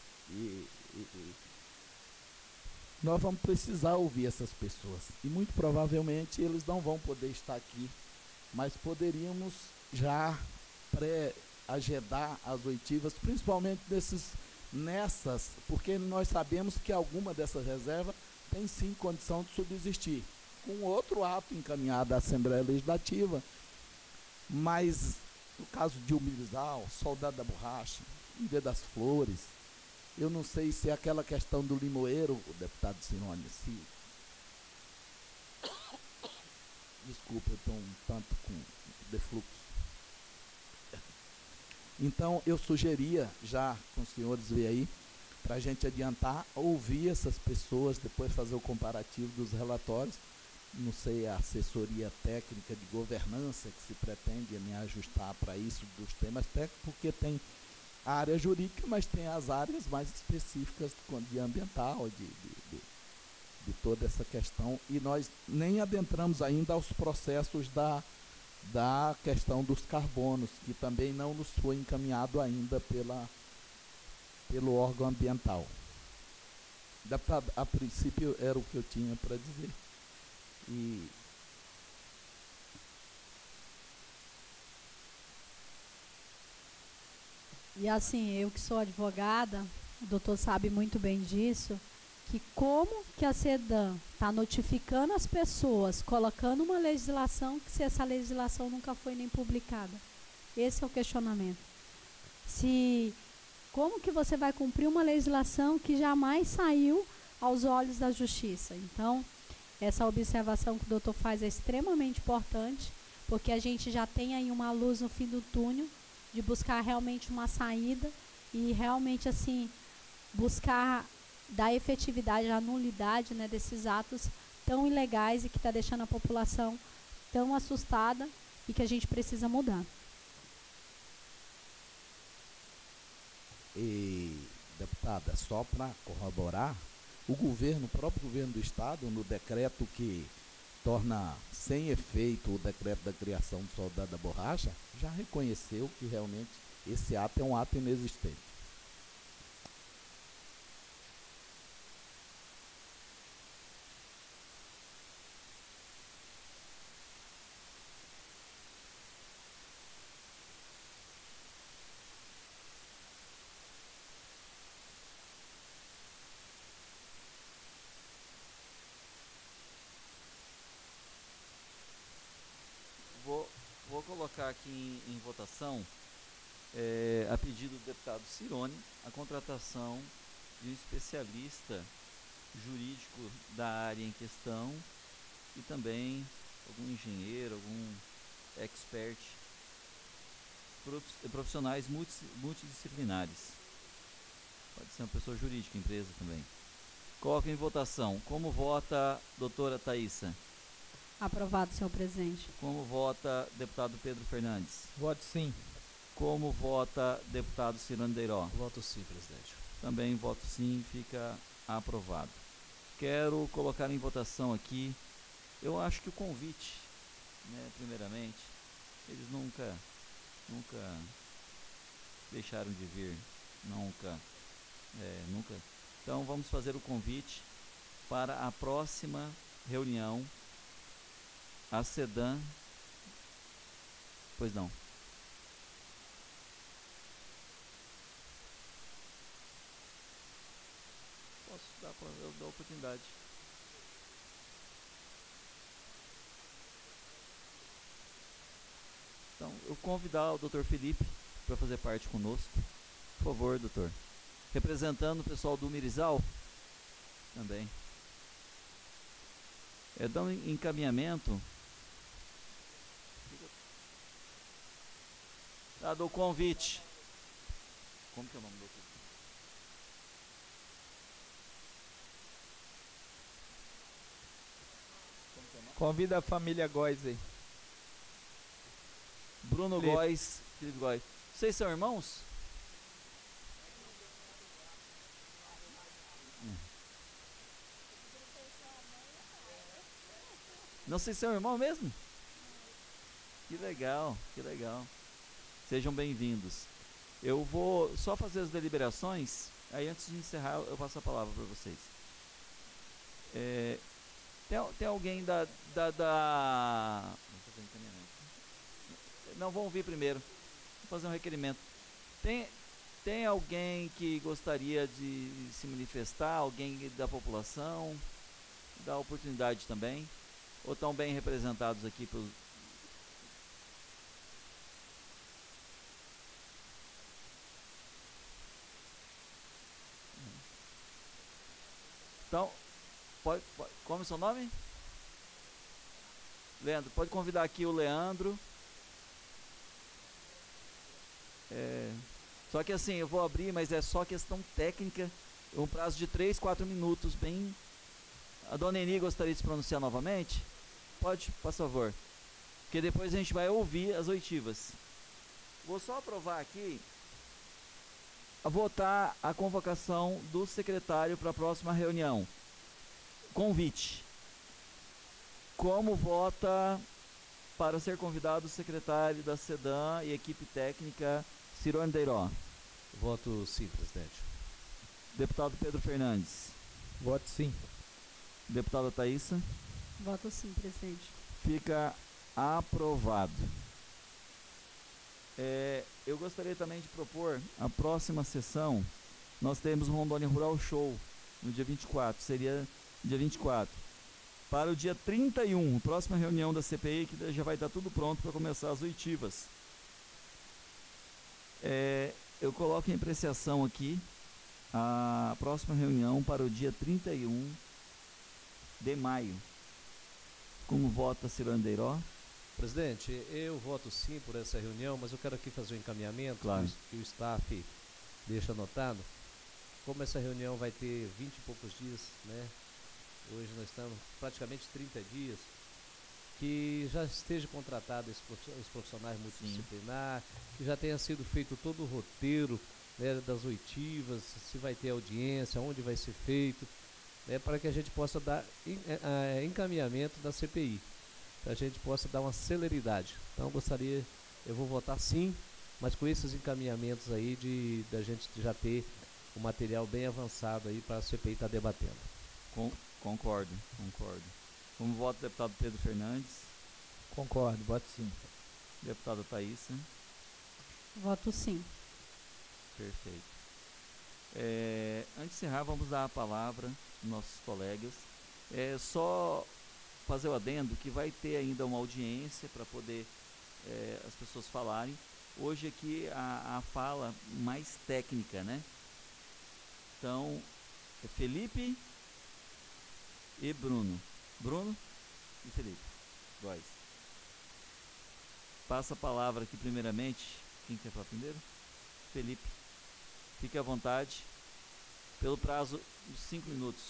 nós vamos precisar ouvir essas pessoas. E muito provavelmente eles não vão poder estar aqui, mas poderíamos já pré-agendar as oitivas, principalmente nessas, porque nós sabemos que alguma dessas reservas tem sim condição de subsistir, com outro ato encaminhado à Assembleia Legislativa, mas no caso de Umirizal, Soldado da Borracha, Ilha das Flores, eu não sei se é aquela questão do limoeiro, o deputado Cirone, se... Desculpa, eu estou um tanto com defluxo. Então, eu sugeria, já com os senhores ver aí, para a gente adiantar, ouvir essas pessoas, depois fazer o comparativo dos relatórios. Não sei a assessoria técnica de governança que se pretende me ajustar para isso dos temas técnicos, porque tem a área jurídica, mas tem as áreas mais específicas de ambiental, de toda essa questão, e nós nem adentramos ainda aos processos da questão dos carbonos, que também não nos foi encaminhado ainda pelo órgão ambiental. Deputado, a princípio era o que eu tinha para dizer. E assim, eu que sou advogada, o doutor sabe muito bem disso, que como que a SEDAM está notificando as pessoas, colocando uma legislação, que se essa legislação nunca foi nem publicada. Esse é o questionamento. Como que você vai cumprir uma legislação que jamais saiu aos olhos da justiça? Então, essa observação que o doutor faz é extremamente importante, porque a gente já tem aí uma luz no fim do túnel, de buscar realmente uma saída e realmente assim buscar dar efetividade à nulidade, né, desses atos tão ilegais e que está deixando a população tão assustada e que a gente precisa mudar. E, deputada, só para corroborar, o próprio governo do Estado, no decreto que torna sem efeito o decreto da criação do Soldado da Borracha, já reconheceu que realmente esse ato é um ato inexistente. Vou colocar aqui em votação, a pedido do deputado Cirone, a contratação de um especialista jurídico da área em questão e também algum engenheiro, algum expert, profissionais multidisciplinares. Pode ser uma pessoa jurídica, empresa também. Coloco em votação. Como vota a doutora Thaísa? Aprovado, senhor presidente. Como vota deputado Pedro Fernandes? Voto sim. Como vota deputado Cirone Deiró? Voto sim, presidente. Também voto sim, fica aprovado. Quero colocar em votação aqui, eu acho que o convite, né, primeiramente, eles nunca deixaram de vir, nunca. Então vamos fazer o convite para a próxima reunião. A SEDAM, pois não. Posso dar, eu dou a oportunidade. Então, eu convidar o Dr. Felipe para fazer parte conosco. Por favor, doutor. Representando o pessoal do Umirizal, também. Dá um encaminhamento. Dado o convite. Como que é o nome do outro? Convida a família Góes aí. Bruno Góes, Felipe Góes. Vocês são irmãos? Não sei se é irmão mesmo? Que legal, que legal. Sejam bem-vindos. Eu vou só fazer as deliberações, aí antes de encerrar eu passo a palavra para vocês. Tem alguém da... Vamos fazer um encaminhamento. Não, vamos ouvir primeiro. Vamos fazer um requerimento. Tem alguém que gostaria de se manifestar? Alguém da população? Dá oportunidade também? Ou estão bem representados aqui pelos... Então, como é o seu nome? Leandro, pode convidar aqui o Leandro. Só que assim, eu vou abrir, mas é só questão técnica. Um prazo de 3, 4 minutos, bem... A dona Eni gostaria de se pronunciar novamente? Pode, por favor. Porque depois a gente vai ouvir as oitivas. Vou só aprovar aqui, a votar a convocação do secretário para a próxima reunião. Convite. Como vota para ser convidado o secretário da SEDAM e equipe técnica, Ciro Andeiró? Voto sim, presidente. Deputado Pedro Fernandes. Voto sim. Deputada Thaísa. Voto sim, presidente. Fica aprovado. Eu gostaria também de propor a próxima sessão. Nós temos o Rondônia Rural Show no dia 24, seria dia 24. Para o dia 31, próxima reunião da CPI, que já vai estar tudo pronto para começar as oitivas. Eu coloco em apreciação aqui a próxima reunião para o dia 31 de maio. Como vota Ciro Andeiró? Presidente, eu voto sim por essa reunião, mas eu quero aqui fazer um encaminhamento, claro, que o staff deixa anotado. Como essa reunião vai ter 20 e poucos dias, né? Hoje nós estamos praticamente 30 dias, que já esteja contratado os profissionais multidisciplinares, que já tenha sido feito todo o roteiro, né, das oitivas, se vai ter audiência, onde vai ser feito, né, para que a gente possa dar encaminhamento da CPI, para a gente possa dar uma celeridade. Então eu vou votar sim, mas com esses encaminhamentos aí da gente já ter o material bem avançado aí para a CPI estar debatendo. Concordo. Como vota o deputado Pedro Fernandes? Concordo, voto sim. Deputada Thaísa? Voto sim. Perfeito. Antes de encerrar, vamos dar a palavra aos nossos colegas. Só fazer o adendo que vai ter ainda uma audiência para poder as pessoas falarem. Hoje aqui a fala mais técnica, né? Então, Felipe e Bruno. Bruno e Felipe. Dois. Passa a palavra aqui primeiramente. Quem quer falar primeiro? Felipe. Fique à vontade. Pelo prazo de 5 minutos.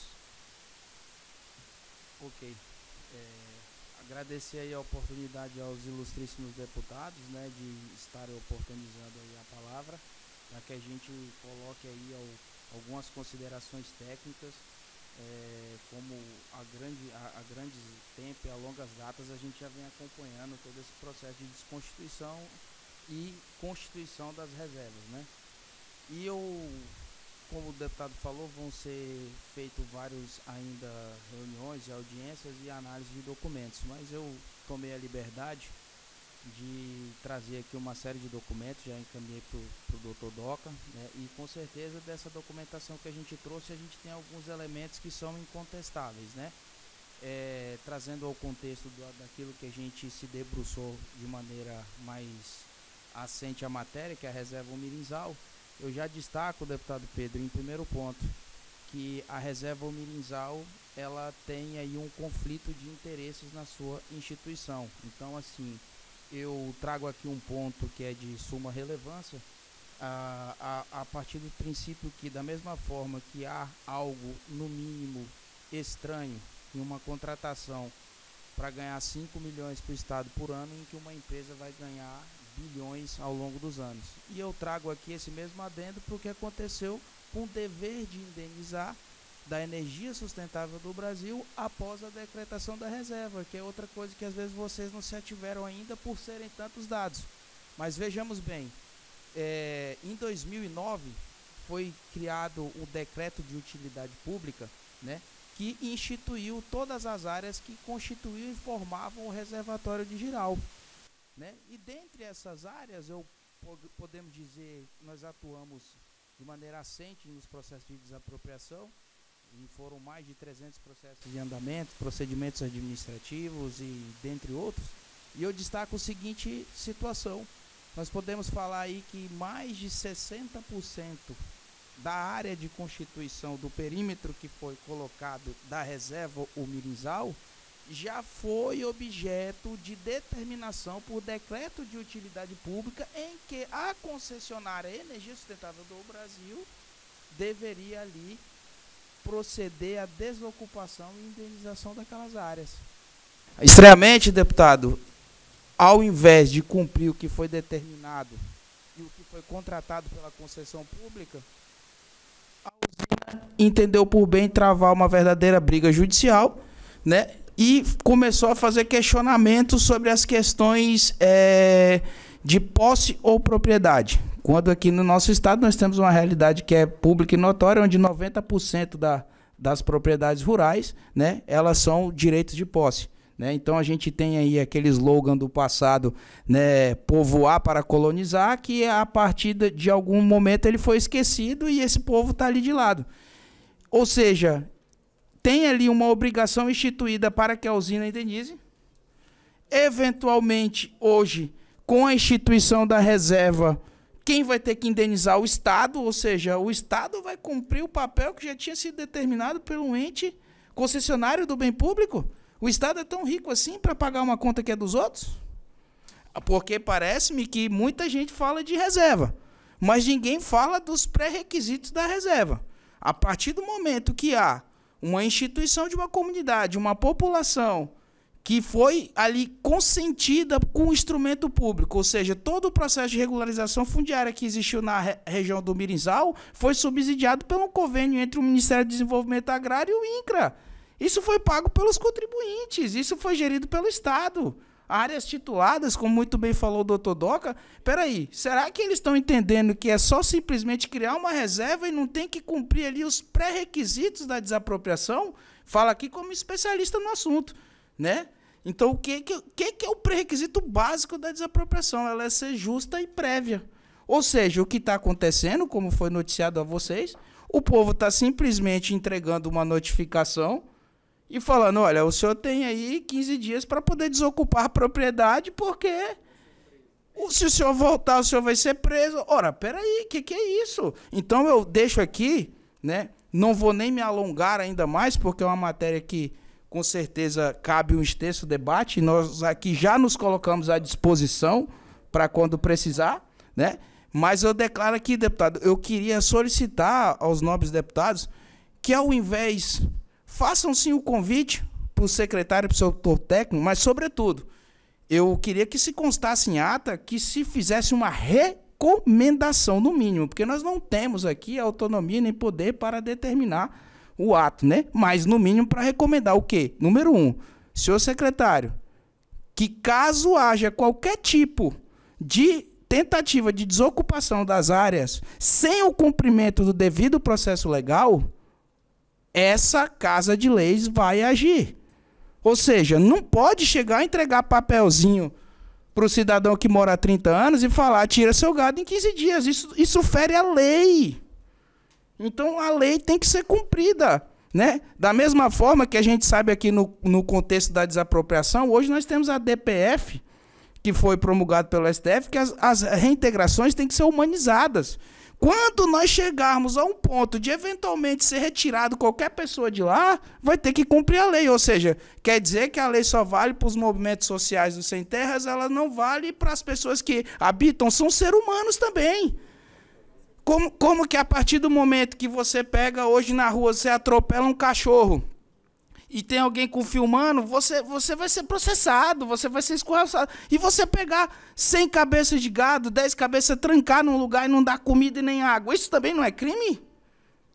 Ok. Agradecer aí a oportunidade aos ilustríssimos deputados, né, de estarem oportunizando aí a palavra, para que a gente coloque aí algumas considerações técnicas. Como a grande tempo e a longas datas a gente já vem acompanhando todo esse processo de desconstituição e constituição das reservas, né? E como o deputado falou, vão ser feitos vários ainda reuniões e audiências e análise de documentos, mas eu tomei a liberdade de trazer aqui uma série de documentos, já encaminhei para o Dr. Doca, né, e com certeza dessa documentação que a gente trouxe, a gente tem alguns elementos que são incontestáveis, né? Trazendo ao contexto daquilo que a gente se debruçou de maneira mais assente à matéria, que é a reserva Umirinzal. Eu já destaco, deputado Pedro, em primeiro ponto, que a reserva Umirinzal, ela tem aí um conflito de interesses na sua instituição. Então, assim, eu trago aqui um ponto que é de suma relevância, a partir do princípio que, da mesma forma que há algo, no mínimo, estranho em uma contratação para ganhar 5 milhões para o Estado por ano, em que uma empresa vai ganhar bilhões ao longo dos anos. E eu trago aqui esse mesmo adendo para o que aconteceu com o dever de indenizar da energia sustentável do Brasil após a decretação da reserva, que é outra coisa que às vezes vocês não se ativeram ainda por serem tantos dados. Mas vejamos bem, em 2009 foi criado o decreto de utilidade pública, né, que instituiu todas as áreas que constituíam e formavam o reservatório de Jirau, né? E dentre essas áreas, podemos dizer, nós atuamos de maneira assente nos processos de desapropriação, e foram mais de 300 processos de andamento, procedimentos administrativos e dentre outros. E eu destaco a seguinte situação: nós podemos falar aí que mais de 60% da área de constituição do perímetro que foi colocado da reserva o Mirinzal já foi objeto de determinação por decreto de utilidade pública, em que a concessionária Energia Sustentável do Brasil deveria ali proceder à desocupação e indenização daquelas áreas. Estranhamente, deputado, ao invés de cumprir o que foi determinado e o que foi contratado pela concessão pública, a usina entendeu por bem travar uma verdadeira briga judicial, né, e começou a fazer questionamentos sobre as questões de posse ou propriedade. Quando aqui no nosso estado nós temos uma realidade que é pública e notória, onde 90% das propriedades rurais, né, elas são direitos de posse, né? Então a gente tem aí aquele slogan do passado, né, povoar para colonizar, que a partir de algum momento ele foi esquecido e esse povo está ali de lado. Ou seja, tem ali uma obrigação instituída para que a usina indenize. Eventualmente, hoje, com a instituição da reserva, quem vai ter que indenizar? O Estado, ou seja, o Estado vai cumprir o papel que já tinha sido determinado pelo ente concessionário do bem público. O Estado é tão rico assim para pagar uma conta que é dos outros? Porque parece-me que muita gente fala de reserva, mas ninguém fala dos pré-requisitos da reserva. A partir do momento que há uma instituição de uma comunidade, uma população que foi ali consentida com o instrumento público, ou seja, todo o processo de regularização fundiária que existiu na região do Mirinzal foi subsidiado pelo convênio entre o Ministério do Desenvolvimento Agrário e o INCRA. Isso foi pago pelos contribuintes, isso foi gerido pelo Estado. Áreas tituladas, como muito bem falou o doutor Doca, peraí, será que eles estão entendendo que é só simplesmente criar uma reserva e não tem que cumprir ali os pré-requisitos da desapropriação? Fala aqui como especialista no assunto, né? Então, o que é o pré-requisito básico da desapropriação? Ela é ser justa e prévia. Ou seja, o que está acontecendo, como foi noticiado a vocês, o povo está simplesmente entregando uma notificação e falando, olha, o senhor tem aí 15 dias para poder desocupar a propriedade, porque se o senhor voltar, o senhor vai ser preso. Ora, peraí, o que é isso? Então, eu deixo aqui, né? Não vou nem me alongar ainda mais, porque é uma matéria que, com certeza, cabe um extenso debate. Nós aqui já nos colocamos à disposição para quando precisar, né? Mas eu declaro aqui, deputado, eu queria solicitar aos nobres deputados que, ao invés... façam sim o convite para o secretário e para o setor técnico, mas, sobretudo, eu queria que se constasse em ata que se fizesse uma recomendação, no mínimo, porque nós não temos aqui autonomia nem poder para determinar o ato, né? Mas, no mínimo, para recomendar o quê? Número 1, senhor secretário, que caso haja qualquer tipo de tentativa de desocupação das áreas sem o cumprimento do devido processo legal, essa Casa de Leis vai agir. Ou seja, não pode chegar e entregar papelzinho para o cidadão que mora há 30 anos e falar, tira seu gado em 15 dias. Isso fere a lei. Então, a lei tem que ser cumprida, né? Da mesma forma que a gente sabe aqui no contexto da desapropriação, hoje nós temos a DPF, que foi promulgado pelo STF, que as reintegrações têm que ser humanizadas. Quando nós chegarmos a um ponto de eventualmente ser retirado qualquer pessoa de lá, vai ter que cumprir a lei. Ou seja, quer dizer que a lei só vale para os movimentos sociais dos sem terras, ela não vale para as pessoas que habitam, são seres humanos também. Como que a partir do momento que você pega hoje na rua, você atropela um cachorro e tem alguém filmando, você vai ser processado, você vai ser escorraçado. E você pegar 100 cabeças de gado, 10 cabeças, trancar num lugar e não dar comida e nem água, isso também não é crime?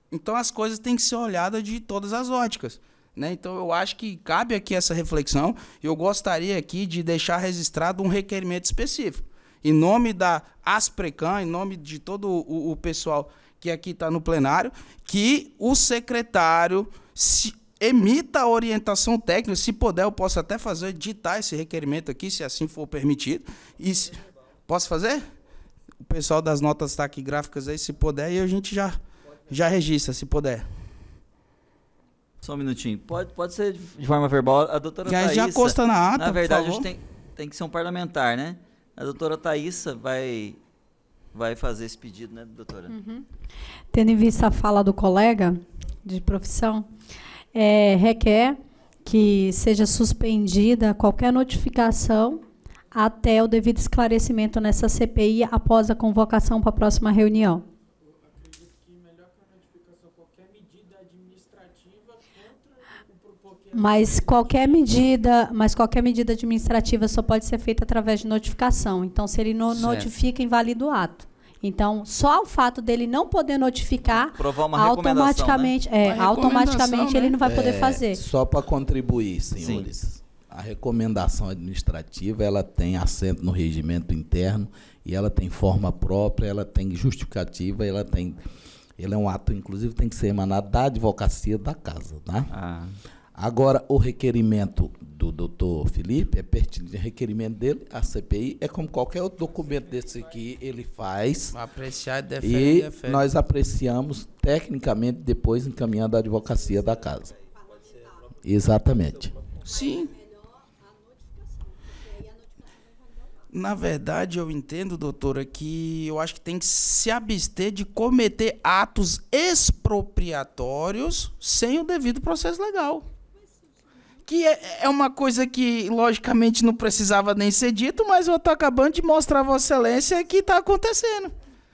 Então as coisas têm que ser olhadas de todas as óticas, né? Então eu acho que cabe aqui essa reflexão. Eu gostaria aqui de deixar registrado um requerimento específico. Em nome da Asprecan, em nome de todo o pessoal que aqui está no plenário, que o secretário emita a orientação técnica. Se puder, eu posso até ditar esse requerimento aqui, se assim for permitido. Posso fazer? O pessoal das notas taquigráficas aí, se puder, e a gente já registra, se puder. Só um minutinho. Pode ser de forma verbal. A doutora Thaísa... Já consta na ata, na verdade, por favor. a gente tem que ser um parlamentar, né? A doutora Thaísa vai fazer esse pedido, né, doutora? Uhum. Tendo em vista a fala do colega de profissão, requer que seja suspendida qualquer notificação até o devido esclarecimento nessa CPI após a convocação para a próxima reunião. Eu acredito que melhor que a notificação, qualquer medida administrativa contra Mas qualquer medida administrativa só pode ser feita através de notificação. Então, se ele notifica, invalida o ato. Então, só o fato dele não poder notificar, provar uma automaticamente, né? Automaticamente ele não vai poder fazer. Só para contribuir, senhores. Sim. A recomendação administrativa, ela tem assento no regimento interno e ela tem forma própria, ela tem justificativa, ela é um ato, inclusive, tem que ser emanado da advocacia da casa, tá? Agora, o requerimento do doutor Felipe é pertinente. O requerimento dele, a CPI, é como qualquer outro documento desse aqui, ele faz. Apreciar e nós apreciamos tecnicamente, depois encaminhando a advocacia da casa. Exatamente. Sim. Na verdade, eu entendo, doutora, que eu acho que tem que se abster de cometer atos expropriatórios sem o devido processo legal. Que é uma coisa que, logicamente, não precisava nem ser dito, mas eu estou acabando de mostrar a Vossa Excelência que está acontecendo.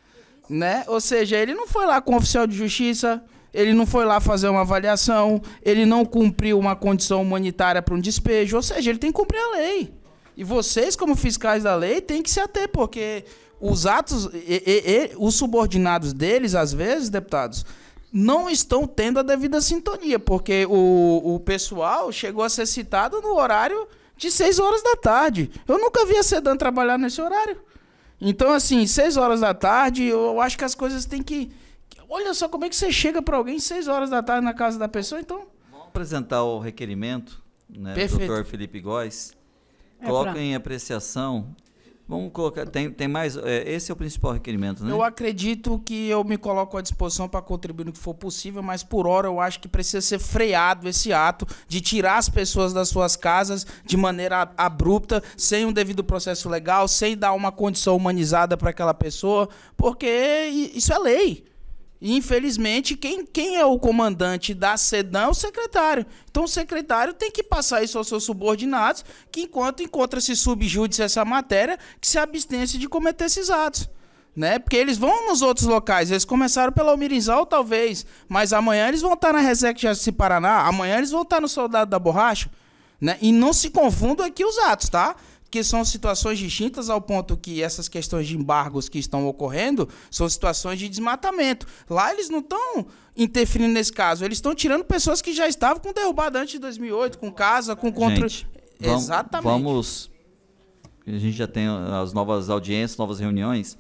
Né? Ou seja, ele não foi lá com o oficial de justiça, ele não foi lá fazer uma avaliação, ele não cumpriu uma condição humanitária para um despejo, ou seja, ele tem que cumprir a lei. E vocês, como fiscais da lei, têm que se ater, porque os atos, os subordinados deles, às vezes, deputados, não estão tendo a devida sintonia, porque o pessoal chegou a ser citado no horário de 6 horas da tarde. Eu nunca vi a SEDAM trabalhar nesse horário. Então, assim, 6 horas da tarde, eu acho que as coisas têm que... Olha só como é que você chega para alguém 6 horas da tarde na casa da pessoa, então... Vamos apresentar o requerimento, né, perfeito. Doutor Felipe Góes. Coloca em apreciação. Vamos colocar. Tem mais. Esse é o principal requerimento, né? Eu acredito que eu me coloco à disposição para contribuir no que for possível, mas por hora eu acho que precisa ser freado esse ato de tirar as pessoas das suas casas de maneira abrupta, sem um devido processo legal, sem dar uma condição humanizada para aquela pessoa, porque isso é lei. E, infelizmente, quem é o comandante da SEDAM é o secretário. Então, o secretário tem que passar isso aos seus subordinados, que, enquanto encontra-se subjúdice essa matéria, que se abstenha de cometer esses atos. Né? Porque eles vão nos outros locais. Eles começaram pela Almirizal, talvez, mas amanhã eles vão estar na Resec Jaci Paraná, amanhã eles vão estar no Soldado da Borracha. Né? E não se confundam aqui os atos, tá? Que são situações distintas, ao ponto que essas questões de embargos que estão ocorrendo são situações de desmatamento. Lá eles não estão interferindo nesse caso, eles estão tirando pessoas que já estavam com derrubada antes de 2008, com casa, com controle. Exatamente. Vamos. A gente já tem as novas audiências, novas reuniões.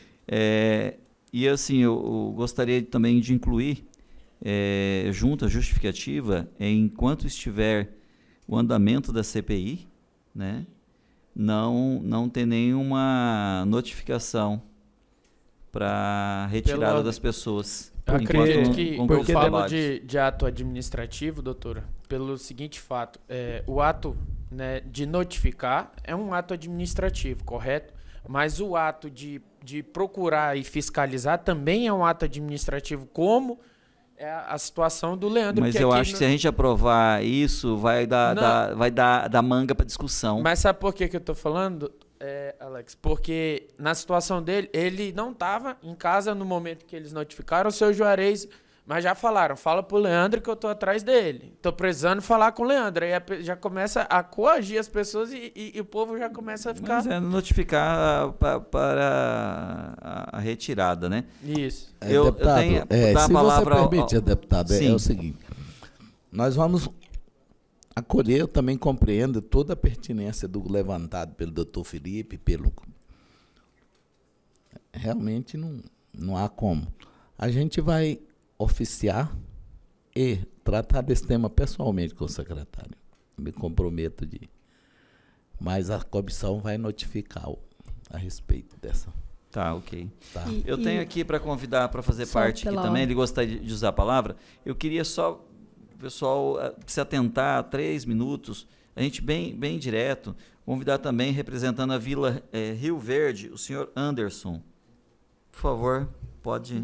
E assim, eu gostaria também de incluir, junto à justificativa, enquanto estiver o andamento da CPI, né? Não ter nenhuma notificação para retirada das pessoas. Eu acredito que, eu falo de ato administrativo, doutora, pelo seguinte fato, o ato, né, de notificar é um ato administrativo, correto? Mas o ato de procurar e fiscalizar também é um ato administrativo, como é a situação do Leandro. Mas eu acho que se a gente aprovar isso, vai dar manga para discussão. Mas sabe por que eu estou falando, Alex? Porque na situação dele, ele não estava em casa no momento que eles notificaram. O seu Juarez Mas já falaram, fala pro Leandro que eu tô atrás dele. Tô precisando falar com o Leandro. Aí já começa a coagir as pessoas e o povo já começa a ficar... Mas é notificar para a retirada, né? Isso. Eu tenho dar a palavra se você permite, deputado, Sim. é o seguinte. Nós vamos acolher, eu também compreendo toda a pertinência do levantado pelo doutor Felipe, realmente não há como. A gente vai oficiar e tratar desse tema pessoalmente com o secretário. Me comprometo mas a comissão vai notificar a respeito dessa. Tá, ok. Tá? Eu tenho aqui para convidar para fazer Só parte aqui pela também, hora. ele gostaria de usar a palavra. Eu queria só, pessoal, se atentar a 3 minutos, a gente bem direto, convidar também, representando a Vila Rio Verde, o senhor Anderson. Por favor, pode...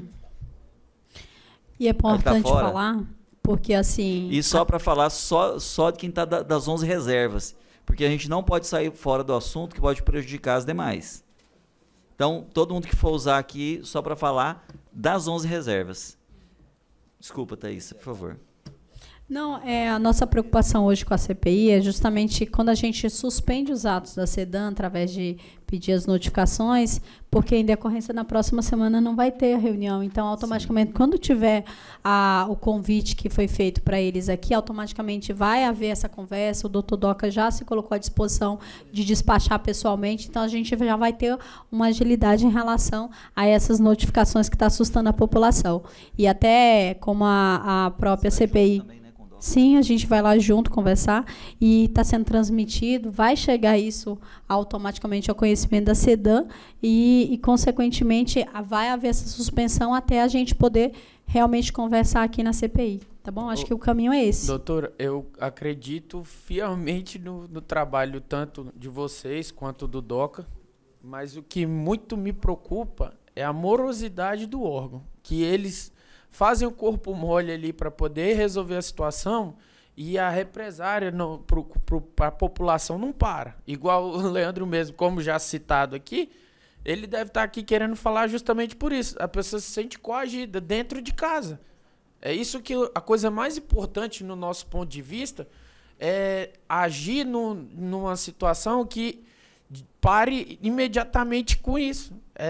E é importante fora. falar, porque assim... E só para falar só de quem está das 11 reservas, porque a gente não pode sair fora do assunto que pode prejudicar as demais. Então, todo mundo que for usar aqui, só para falar das 11 reservas. Desculpa, Thaís, por favor. Não, a nossa preocupação hoje com a CPI é justamente quando a gente suspende os atos da SEDAM através de pedir as notificações, porque em decorrência na próxima semana não vai ter a reunião. Então, automaticamente, quando tiver o convite que foi feito para eles aqui, automaticamente vai haver essa conversa. O doutor Doca já se colocou à disposição de despachar pessoalmente, então a gente já vai ter uma agilidade em relação a essas notificações que está assustando a população. E até como a própria CPI... Sim, a gente vai lá junto conversar e está sendo transmitido, vai chegar isso automaticamente ao conhecimento da SEDAM e, consequentemente, vai haver essa suspensão até a gente poder realmente conversar aqui na CPI. Tá bom? Acho que o caminho é esse. Doutor, eu acredito fielmente no trabalho tanto de vocês quanto do DOCA, mas o que muito me preocupa é a morosidade do órgão, que eles... fazem o corpo mole ali para poder resolver a situação e a represária para a população não para. Igual o Leandro mesmo, como já citado aqui, ele deve estar aqui querendo falar justamente por isso. A pessoa se sente coagida dentro de casa. É isso que a coisa mais importante no nosso ponto de vista é agir numa situação que pare imediatamente com isso.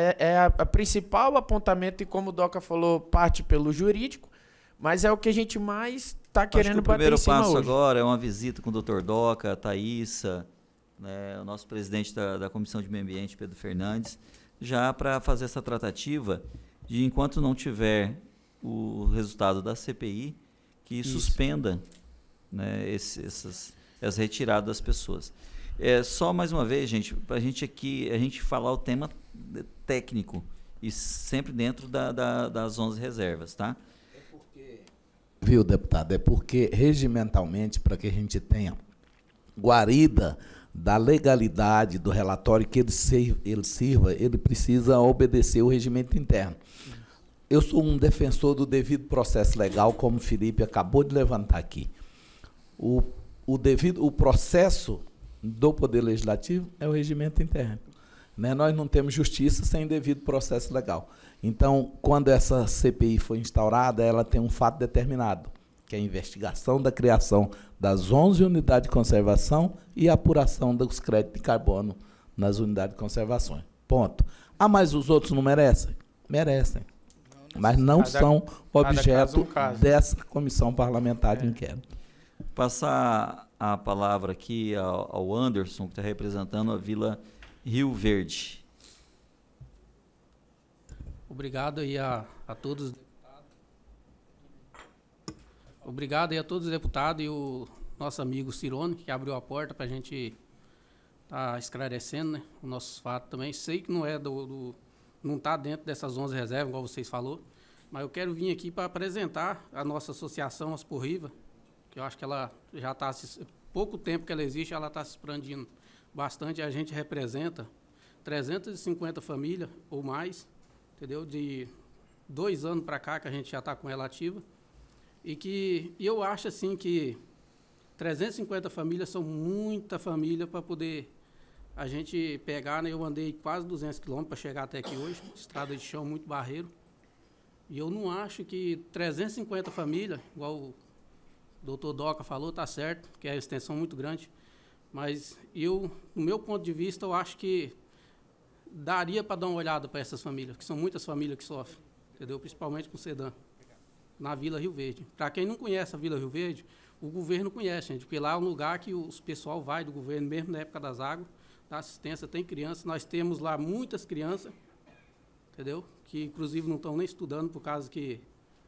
A principal apontamento, e como o Doca falou, parte pelo jurídico, mas é o que a gente mais está querendo bater em cima hoje. O primeiro passo agora é uma visita com o Dr. Doca, a Thaísa, né, o nosso presidente da Comissão de Meio Ambiente, Pedro Fernandes, já para fazer essa tratativa de, enquanto não tiver o resultado da CPI, que suspenda, né, essas retiradas das pessoas. Só mais uma vez, gente, para a gente falar o tema técnico e sempre dentro das 11 reservas, tá? Viu, deputado? É porque, regimentalmente, para que a gente tenha guarida da legalidade do relatório que ele sirva, ele precisa obedecer o regimento interno. Eu sou um defensor do devido processo legal, como o Felipe acabou de levantar aqui. O processo do Poder Legislativo é o regimento interno. Né? Nós não temos justiça sem devido processo legal. Então, quando essa CPI foi instaurada, ela tem um fato determinado, que é a investigação da criação das 11 unidades de conservação e a apuração dos créditos de carbono nas unidades de conservação. Ponto. Mas os outros não merecem? Merecem. Mas não são objeto dessa comissão parlamentar de inquérito. Passar a palavra aqui ao Anderson, que está representando a Vila Rio Verde. Obrigado aí a todos os deputados. Obrigado aí a todos os deputados e o nosso amigo Cirone, que abriu a porta para a gente estar esclarecendo, né, os nossos fatos também. Sei que não é não está dentro dessas 11 reservas, igual vocês falou, mas eu quero vir aqui para apresentar a nossa associação Asporriva, que eu acho que ela já está, pouco tempo que ela existe, ela está se expandindo bastante. A gente representa 350 famílias ou mais, entendeu? De 2 anos para cá que a gente já está com ela ativa. E eu acho assim que 350 famílias são muita família para poder a gente pegar, né? Eu andei quase 200 quilômetros para chegar até aqui hoje, estrada de chão, muito barreiro. E eu não acho que 350 famílias, igual o doutor Doca falou, está certo, que é a extensão muito grande, mas eu, no meu ponto de vista, eu acho que daria para dar uma olhada para essas famílias, que são muitas famílias que sofrem, entendeu? Principalmente com sedã, na Vila Rio Verde. Para quem não conhece a Vila Rio Verde, o governo conhece, gente, porque lá é um lugar que o pessoal vai do governo, mesmo na época das águas, da assistência, tem crianças, nós temos lá muitas crianças, entendeu? Que inclusive não estão nem estudando por causa que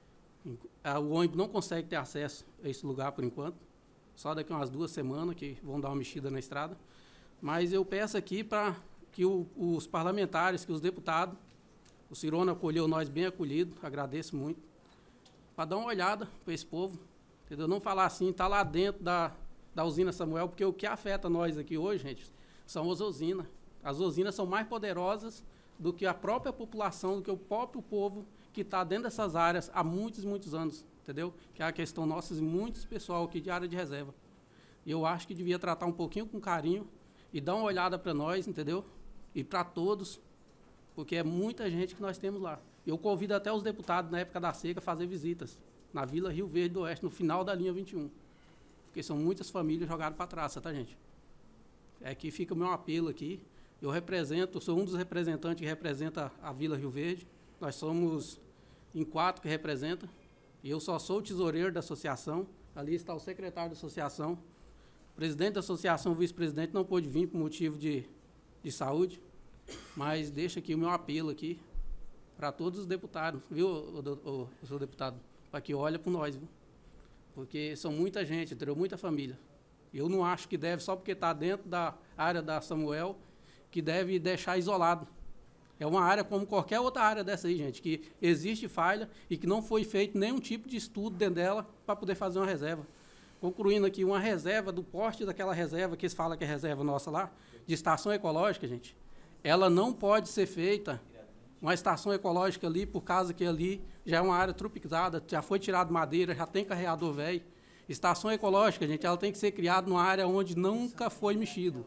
o ônibus não consegue ter acesso a esse lugar por enquanto, só daqui a umas 2 semanas que vão dar uma mexida na estrada. Mas eu peço aqui para que os parlamentares, que os deputados, o Cirone acolheu nós bem acolhido, agradeço muito, para dar uma olhada para esse povo, entendeu? Não falar assim, está lá dentro da usina Samuel, porque o que afeta nós aqui hoje, gente, são as usinas. As usinas são mais poderosas do que a própria população, do que o próprio povo que está dentro dessas áreas há muitos, muitos anos, entendeu? Que é a questão nossa e muitos pessoal aqui de área de reserva. E eu acho que devia tratar um pouquinho com carinho e dar uma olhada para nós, entendeu? E para todos, porque é muita gente que nós temos lá. Eu convido até os deputados, na época da seca, a fazer visitas na Vila Rio Verde do Oeste, no final da linha 21. Porque são muitas famílias jogadas para trás, tá, gente? É que fica o meu apelo aqui. Eu sou um dos representantes que representa a Vila Rio Verde. Nós somos em 4 que representa. E eu só sou o tesoureiro da associação. Ali está o secretário da associação. O presidente da associação, o vice-presidente, não pôde vir por motivo de saúde. Mas deixa aqui o meu apelo aqui para todos os deputados, viu, o seu deputado? Para que olhe por nós, viu? Porque são muita gente, entendeu? Muita família. Eu não acho que deve, só porque está dentro da área da Samuel, que deve deixar isolado. É uma área como qualquer outra área dessa aí, gente, que existe falha e que não foi feito nenhum tipo de estudo dentro dela para poder fazer uma reserva. Concluindo aqui, uma reserva do porte daquela reserva, que eles falam que é reserva nossa lá, de estação ecológica, gente, ela não pode ser feita uma estação ecológica ali, por causa que ali já é uma área tropicalizada, já foi tirado madeira, já tem carreador velho. Estação ecológica, gente, ela tem que ser criada numa área onde nunca foi mexido.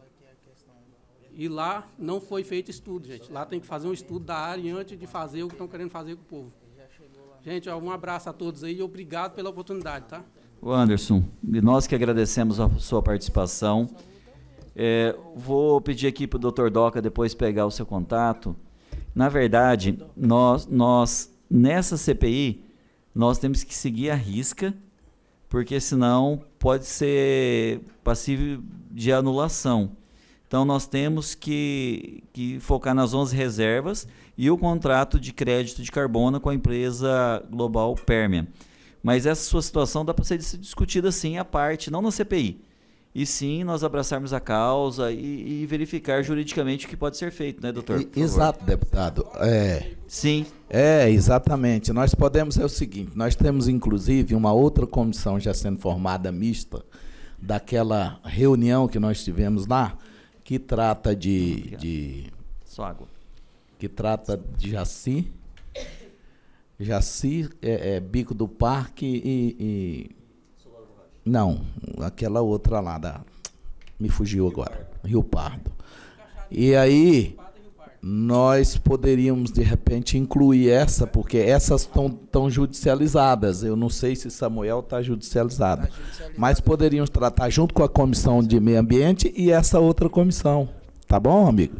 E lá não foi feito estudo, gente. Lá tem que fazer um estudo da área antes de fazer o que estão querendo fazer com o povo. Gente, ó, um abraço a todos aí e obrigado pela oportunidade, tá? O Anderson, nós que agradecemos a sua participação. Vou pedir aqui para o Dr. Doca depois pegar o seu contato. Na verdade, nós nessa CPI, nós temos que seguir a risca, porque senão pode ser passível de anulação. Então, nós temos que focar nas 11 reservas e o contrato de crédito de carbono com a empresa Global Permian. Mas essa sua situação dá para ser discutida sim à parte, não na CPI. E sim, nós abraçarmos a causa e verificar juridicamente o que pode ser feito, né, doutor? Exato, deputado. Sim. Exatamente. Nós podemos, é o seguinte, nós temos inclusive uma outra comissão já sendo formada, mista, daquela reunião que nós tivemos lá, que trata Só água. Que trata de Jaci, Bico do Parque não, aquela outra lá, me fugiu agora, Rio Pardo. E aí, nós poderíamos, de repente, incluir essa, porque essas estão judicializadas. Eu não sei se Samuel está judicializado. Mas poderíamos tratar junto com a Comissão de Meio Ambiente e essa outra comissão. Tá bom, amigo?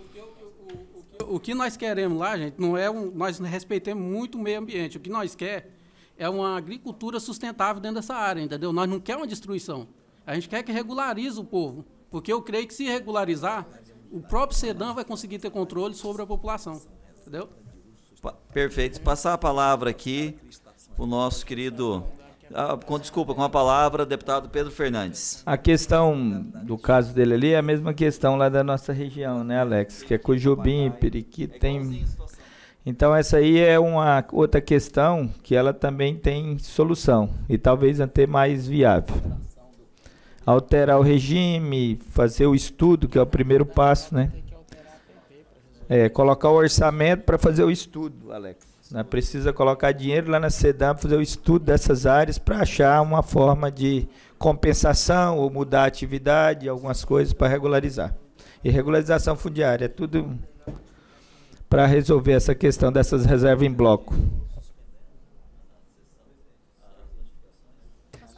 O que nós queremos lá, gente, não é nós respeitamos muito o meio ambiente. O que nós queremos é uma agricultura sustentável dentro dessa área, entendeu? Nós não queremos uma destruição. A gente quer que regularize o povo, porque eu creio que se regularizar, o próprio SEDAM vai conseguir ter controle sobre a população, entendeu? Perfeito. Passar a palavra aqui o nosso querido, com a palavra, deputado Pedro Fernandes. A questão do caso dele ali é a mesma questão lá da nossa região, né, Alex? Que é Cujubim, Periquito, tem... Então, essa aí é uma outra questão que ela também tem solução e talvez até mais viável. Alterar o regime, fazer o estudo, que é o primeiro passo, né? Colocar o orçamento para fazer o estudo, Alex. Né? Precisa colocar dinheiro lá na SEDAM para fazer o estudo dessas áreas para achar uma forma de compensação ou mudar a atividade, algumas coisas para regularizar. E regularização fundiária, é tudo para resolver essa questão dessas reservas em bloco.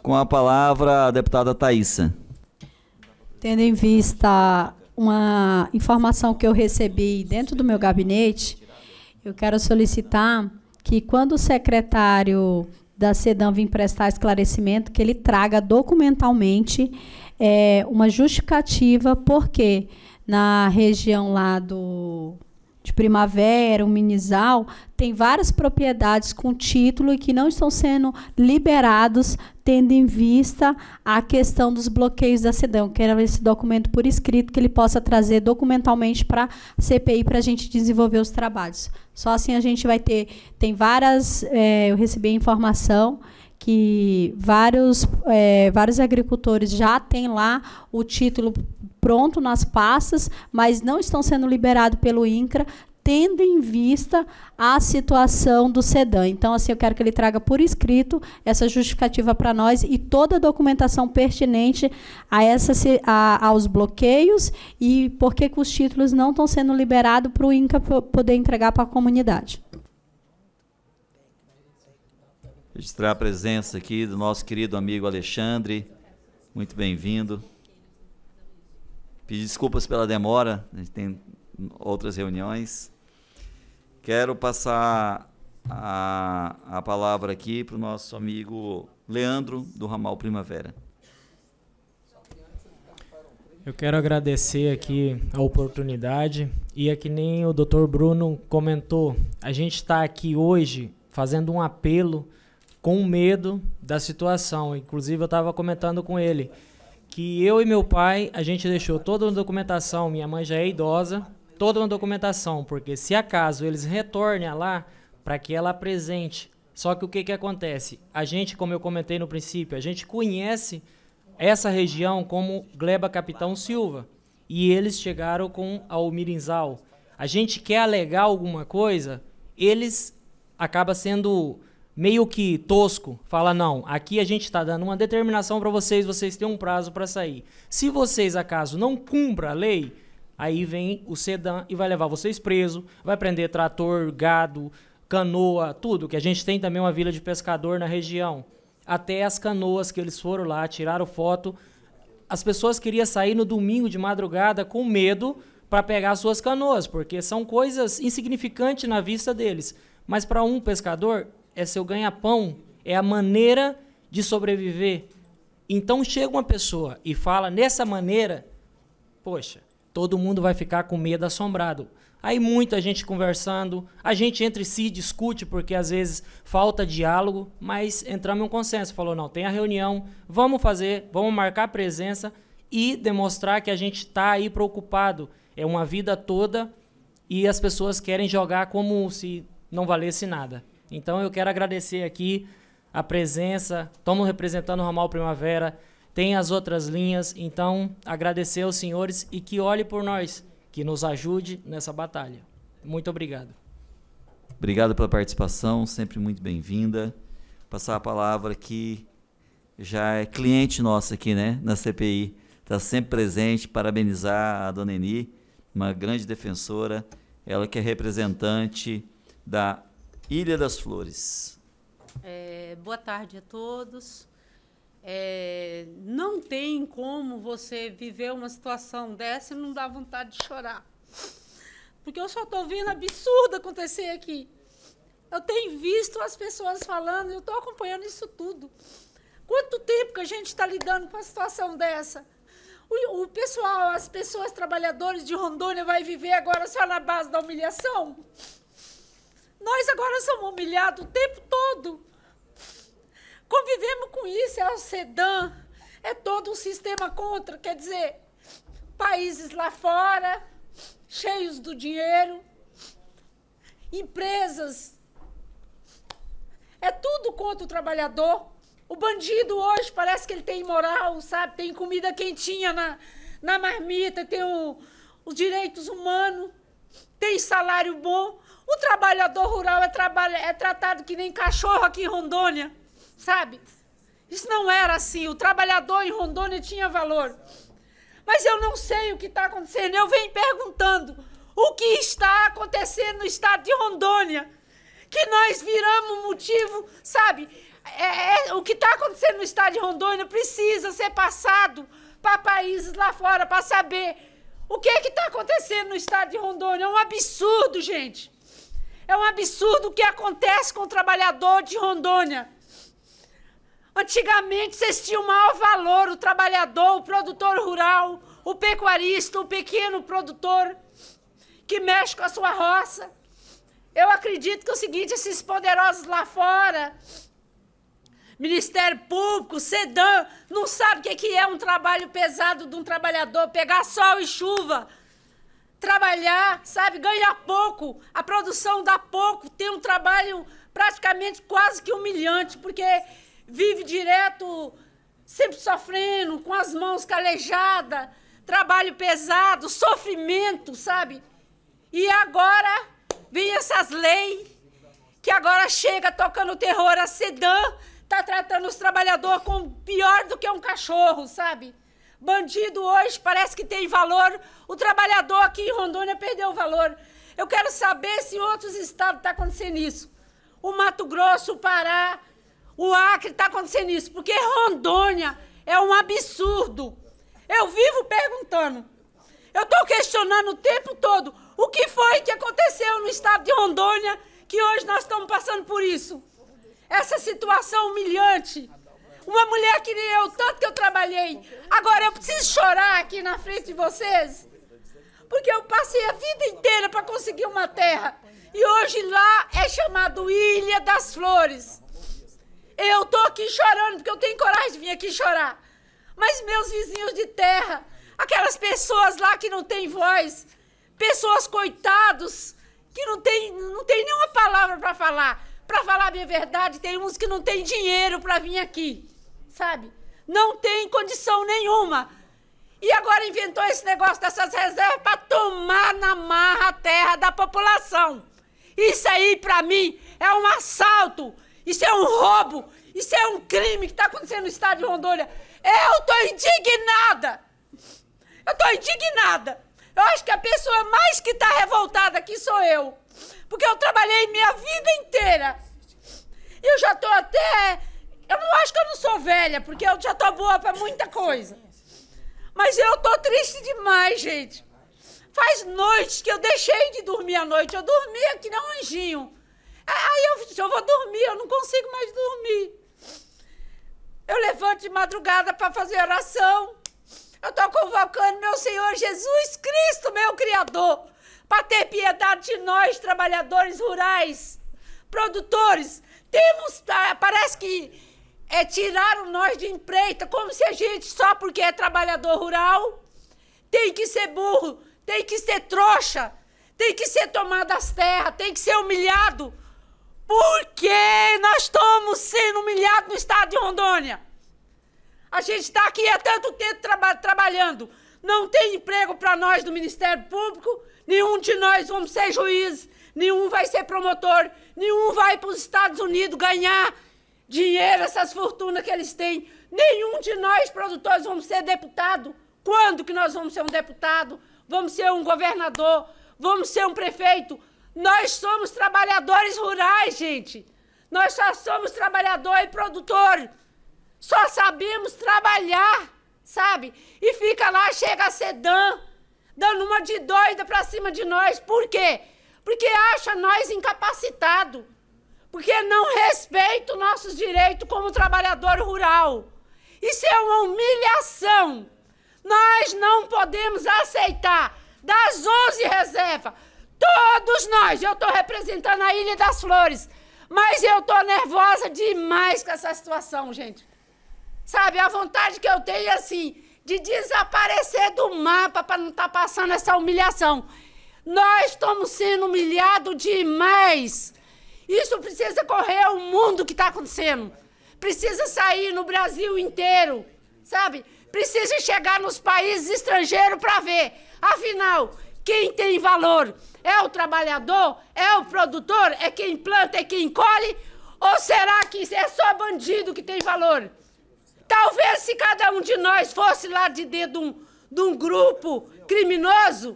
Com a palavra, a deputada Thaísa. Tendo em vista uma informação que eu recebi dentro do meu gabinete, eu quero solicitar que quando o secretário da SEDAM vir prestar esclarecimento, que ele traga documentalmente uma justificativa, porque na região lá de Primavera, o Minizal, tem várias propriedades com título e que não estão sendo liberados, tendo em vista a questão dos bloqueios da SEDAM. Eu quero esse documento por escrito, que ele possa trazer documentalmente para a CPI, para a gente desenvolver os trabalhos. Só assim a gente vai ter... Tem várias... eu recebi a informação que vários agricultores já têm lá o título pronto nas pastas, mas não estão sendo liberados pelo INCRA, tendo em vista a situação do SEDAM. Então, assim, eu quero que ele traga por escrito essa justificativa para nós e toda a documentação pertinente aos bloqueios e por que os títulos não estão sendo liberados para o INCRA poder entregar para a comunidade. Registrar a presença aqui do nosso querido amigo Alexandre. Muito bem-vindo. Pedir desculpas pela demora, a gente tem outras reuniões. Quero passar a palavra aqui para o nosso amigo Leandro, do Ramal Primavera. Eu quero agradecer aqui a oportunidade e é que nem o Dr. Bruno comentou, a gente está aqui hoje fazendo um apelo com medo da situação. Inclusive eu estava comentando com ele que eu e meu pai, a gente deixou toda uma documentação, minha mãe já é idosa, toda uma documentação, porque se acaso eles retornem lá, para que ela apresente. Só que o que acontece? A gente, como eu comentei no princípio, a gente conhece essa região como Gleba Capitão Silva, e eles chegaram com a Mirinzal. A gente quer alegar alguma coisa, eles acabam sendo meio que tosco, fala, não, aqui a gente está dando uma determinação para vocês, vocês têm um prazo para sair. Se vocês, acaso, não cumprem a lei, aí vem o SEDAM e vai levar vocês presos, vai prender trator, gado, canoa, tudo, que a gente tem também uma vila de pescador na região. Até as canoas que eles foram lá, tiraram foto, as pessoas queriam sair no domingo de madrugada com medo para pegar suas canoas, porque são coisas insignificantes na vista deles. Mas para um pescador, é seu ganha-pão, é a maneira de sobreviver. Então chega uma pessoa e fala nessa maneira, poxa, todo mundo vai ficar com medo, assombrado. Aí muita gente conversando, a gente entre si discute, porque às vezes falta diálogo, mas entramos em um consenso. Falou, não, tem a reunião, vamos fazer, vamos marcar presença e demonstrar que a gente está aí preocupado. É uma vida toda e as pessoas querem jogar como se não valesse nada. Então eu quero agradecer aqui a presença, estamos representando o Ramal Primavera, tem as outras linhas, então agradecer aos senhores e que olhe por nós, que nos ajude nessa batalha. Muito obrigado. Obrigado pela participação, sempre muito bem-vinda. Passar a palavra que já é cliente nossa aqui, né, na CPI, está sempre presente, parabenizar a dona Eni, uma grande defensora, ela que é representante da Ilha das Flores. Boa tarde a todos. Não tem como você viver uma situação dessa e não dar vontade de chorar. Porque eu só estou vendo absurdo acontecer aqui. Eu tenho visto as pessoas falando, eu estou acompanhando isso tudo. Quanto tempo que a gente está lidando com uma situação dessa? O pessoal, as pessoas trabalhadoras de Rondônia vai viver agora só na base da humilhação? Nós agora somos humilhados o tempo todo. Convivemos com isso, é o SEDAM, é todo um sistema contra, quer dizer, países lá fora, cheios do dinheiro, empresas, é tudo contra o trabalhador. O bandido hoje parece que ele tem moral, sabe? Tem comida quentinha na marmita, tem os direitos humanos, tem salário bom. O trabalhador rural é tratado que nem cachorro aqui em Rondônia, sabe? Isso não era assim. O trabalhador em Rondônia tinha valor. Mas eu não sei o que está acontecendo. Eu venho perguntando o que está acontecendo no estado de Rondônia, que nós viramos motivo, sabe? O que está acontecendo no estado de Rondônia precisa ser passado para países lá fora, para saber o que está acontecendo no estado de Rondônia. É um absurdo, gente. É um absurdo o que acontece com o trabalhador de Rondônia. Antigamente, vocês tinham maior valor, o trabalhador, o produtor rural, o pecuarista, o pequeno produtor que mexe com a sua roça. Eu acredito que é o seguinte, esses poderosos lá fora, Ministério Público, SEDAM, não sabe o que é um trabalho pesado de um trabalhador, pegar sol e chuva, trabalhar, sabe, ganhar pouco, a produção dá pouco, tem um trabalho praticamente quase que humilhante, porque vive direto, sempre sofrendo, com as mãos calejadas, trabalho pesado, sofrimento, sabe? E agora vem essas leis, que agora chega tocando terror, a SEDAM está tratando os trabalhadores como pior do que um cachorro, sabe? Bandido hoje parece que tem valor, o trabalhador aqui em Rondônia perdeu o valor. Eu quero saber se em outros estados está acontecendo isso. O Mato Grosso, o Pará, o Acre está acontecendo isso, porque Rondônia é um absurdo. Eu vivo perguntando, eu estou questionando o tempo todo o que foi que aconteceu no estado de Rondônia que hoje nós estamos passando por isso. Essa situação humilhante. Uma mulher que nem eu, tanto que eu trabalhei. Agora eu preciso chorar aqui na frente de vocês, porque eu passei a vida inteira para conseguir uma terra. E hoje lá é chamado Ilha das Flores. Eu estou aqui chorando, porque eu tenho coragem de vir aqui chorar. Mas meus vizinhos de terra, aquelas pessoas lá que não têm voz, pessoas coitados, que não tem nenhuma palavra para falar. Para falar a minha verdade, tem uns que não têm dinheiro para vir aqui, sabe? Não tem condição nenhuma. E agora inventou esse negócio dessas reservas para tomar na marra a terra da população. Isso aí, para mim, é um assalto. Isso é um roubo. Isso é um crime que está acontecendo no estado de Rondônia. Eu estou indignada. Eu estou indignada. Eu acho que a pessoa mais que está revoltada aqui sou eu. Porque eu trabalhei minha vida inteira. Eu já estou até... Eu não acho que eu não sou velha, porque eu já estou boa para muita coisa. Mas eu estou triste demais, gente. Faz noites que eu deixei de dormir à noite. Eu dormia que nem um anjinho. Aí eu vou dormir, eu não consigo mais dormir. Eu levanto de madrugada para fazer oração. Eu estou convocando meu Senhor Jesus Cristo, meu Criador, para ter piedade de nós, trabalhadores rurais, produtores. Parece que tiraram nós de empreita, como se a gente, só porque é trabalhador rural, tem que ser burro, tem que ser trouxa, tem que ser tomado as terras, tem que ser humilhado. Por que nós estamos sendo humilhados no estado de Rondônia? A gente está aqui há tanto tempo trabalhando. Não tem emprego para nós do Ministério Público. Nenhum de nós vamos ser juiz. Nenhum vai ser promotor. Nenhum vai para os Estados Unidos ganhar dinheiro, essas fortunas que eles têm. Nenhum de nós, produtores, vamos ser deputado. Quando que nós vamos ser um deputado? Vamos ser um governador? Vamos ser um prefeito? Nós somos trabalhadores rurais, gente. Nós só somos trabalhador e produtor. Só sabemos trabalhar, sabe? E fica lá, chega a SEDAM, dando uma de doida pra cima de nós. Por quê? Porque acha nós incapacitados. Porque não respeita os nossos direitos como trabalhador rural. Isso é uma humilhação. Nós não podemos aceitar. Das 11 reservas, todos nós, eu estou representando a Ilha das Flores, mas eu estou nervosa demais com essa situação, gente. Sabe, a vontade que eu tenho, assim, de desaparecer do mapa para não estar passando essa humilhação. Nós estamos sendo humilhados demais. Isso precisa correr ao mundo que está acontecendo. Precisa sair no Brasil inteiro, sabe? Precisa chegar nos países estrangeiros para ver. Afinal, quem tem valor é o trabalhador, é o produtor, é quem planta, é quem colhe? Ou será que é só bandido que tem valor? Talvez se cada um de nós fosse lá de dentro de um grupo criminoso,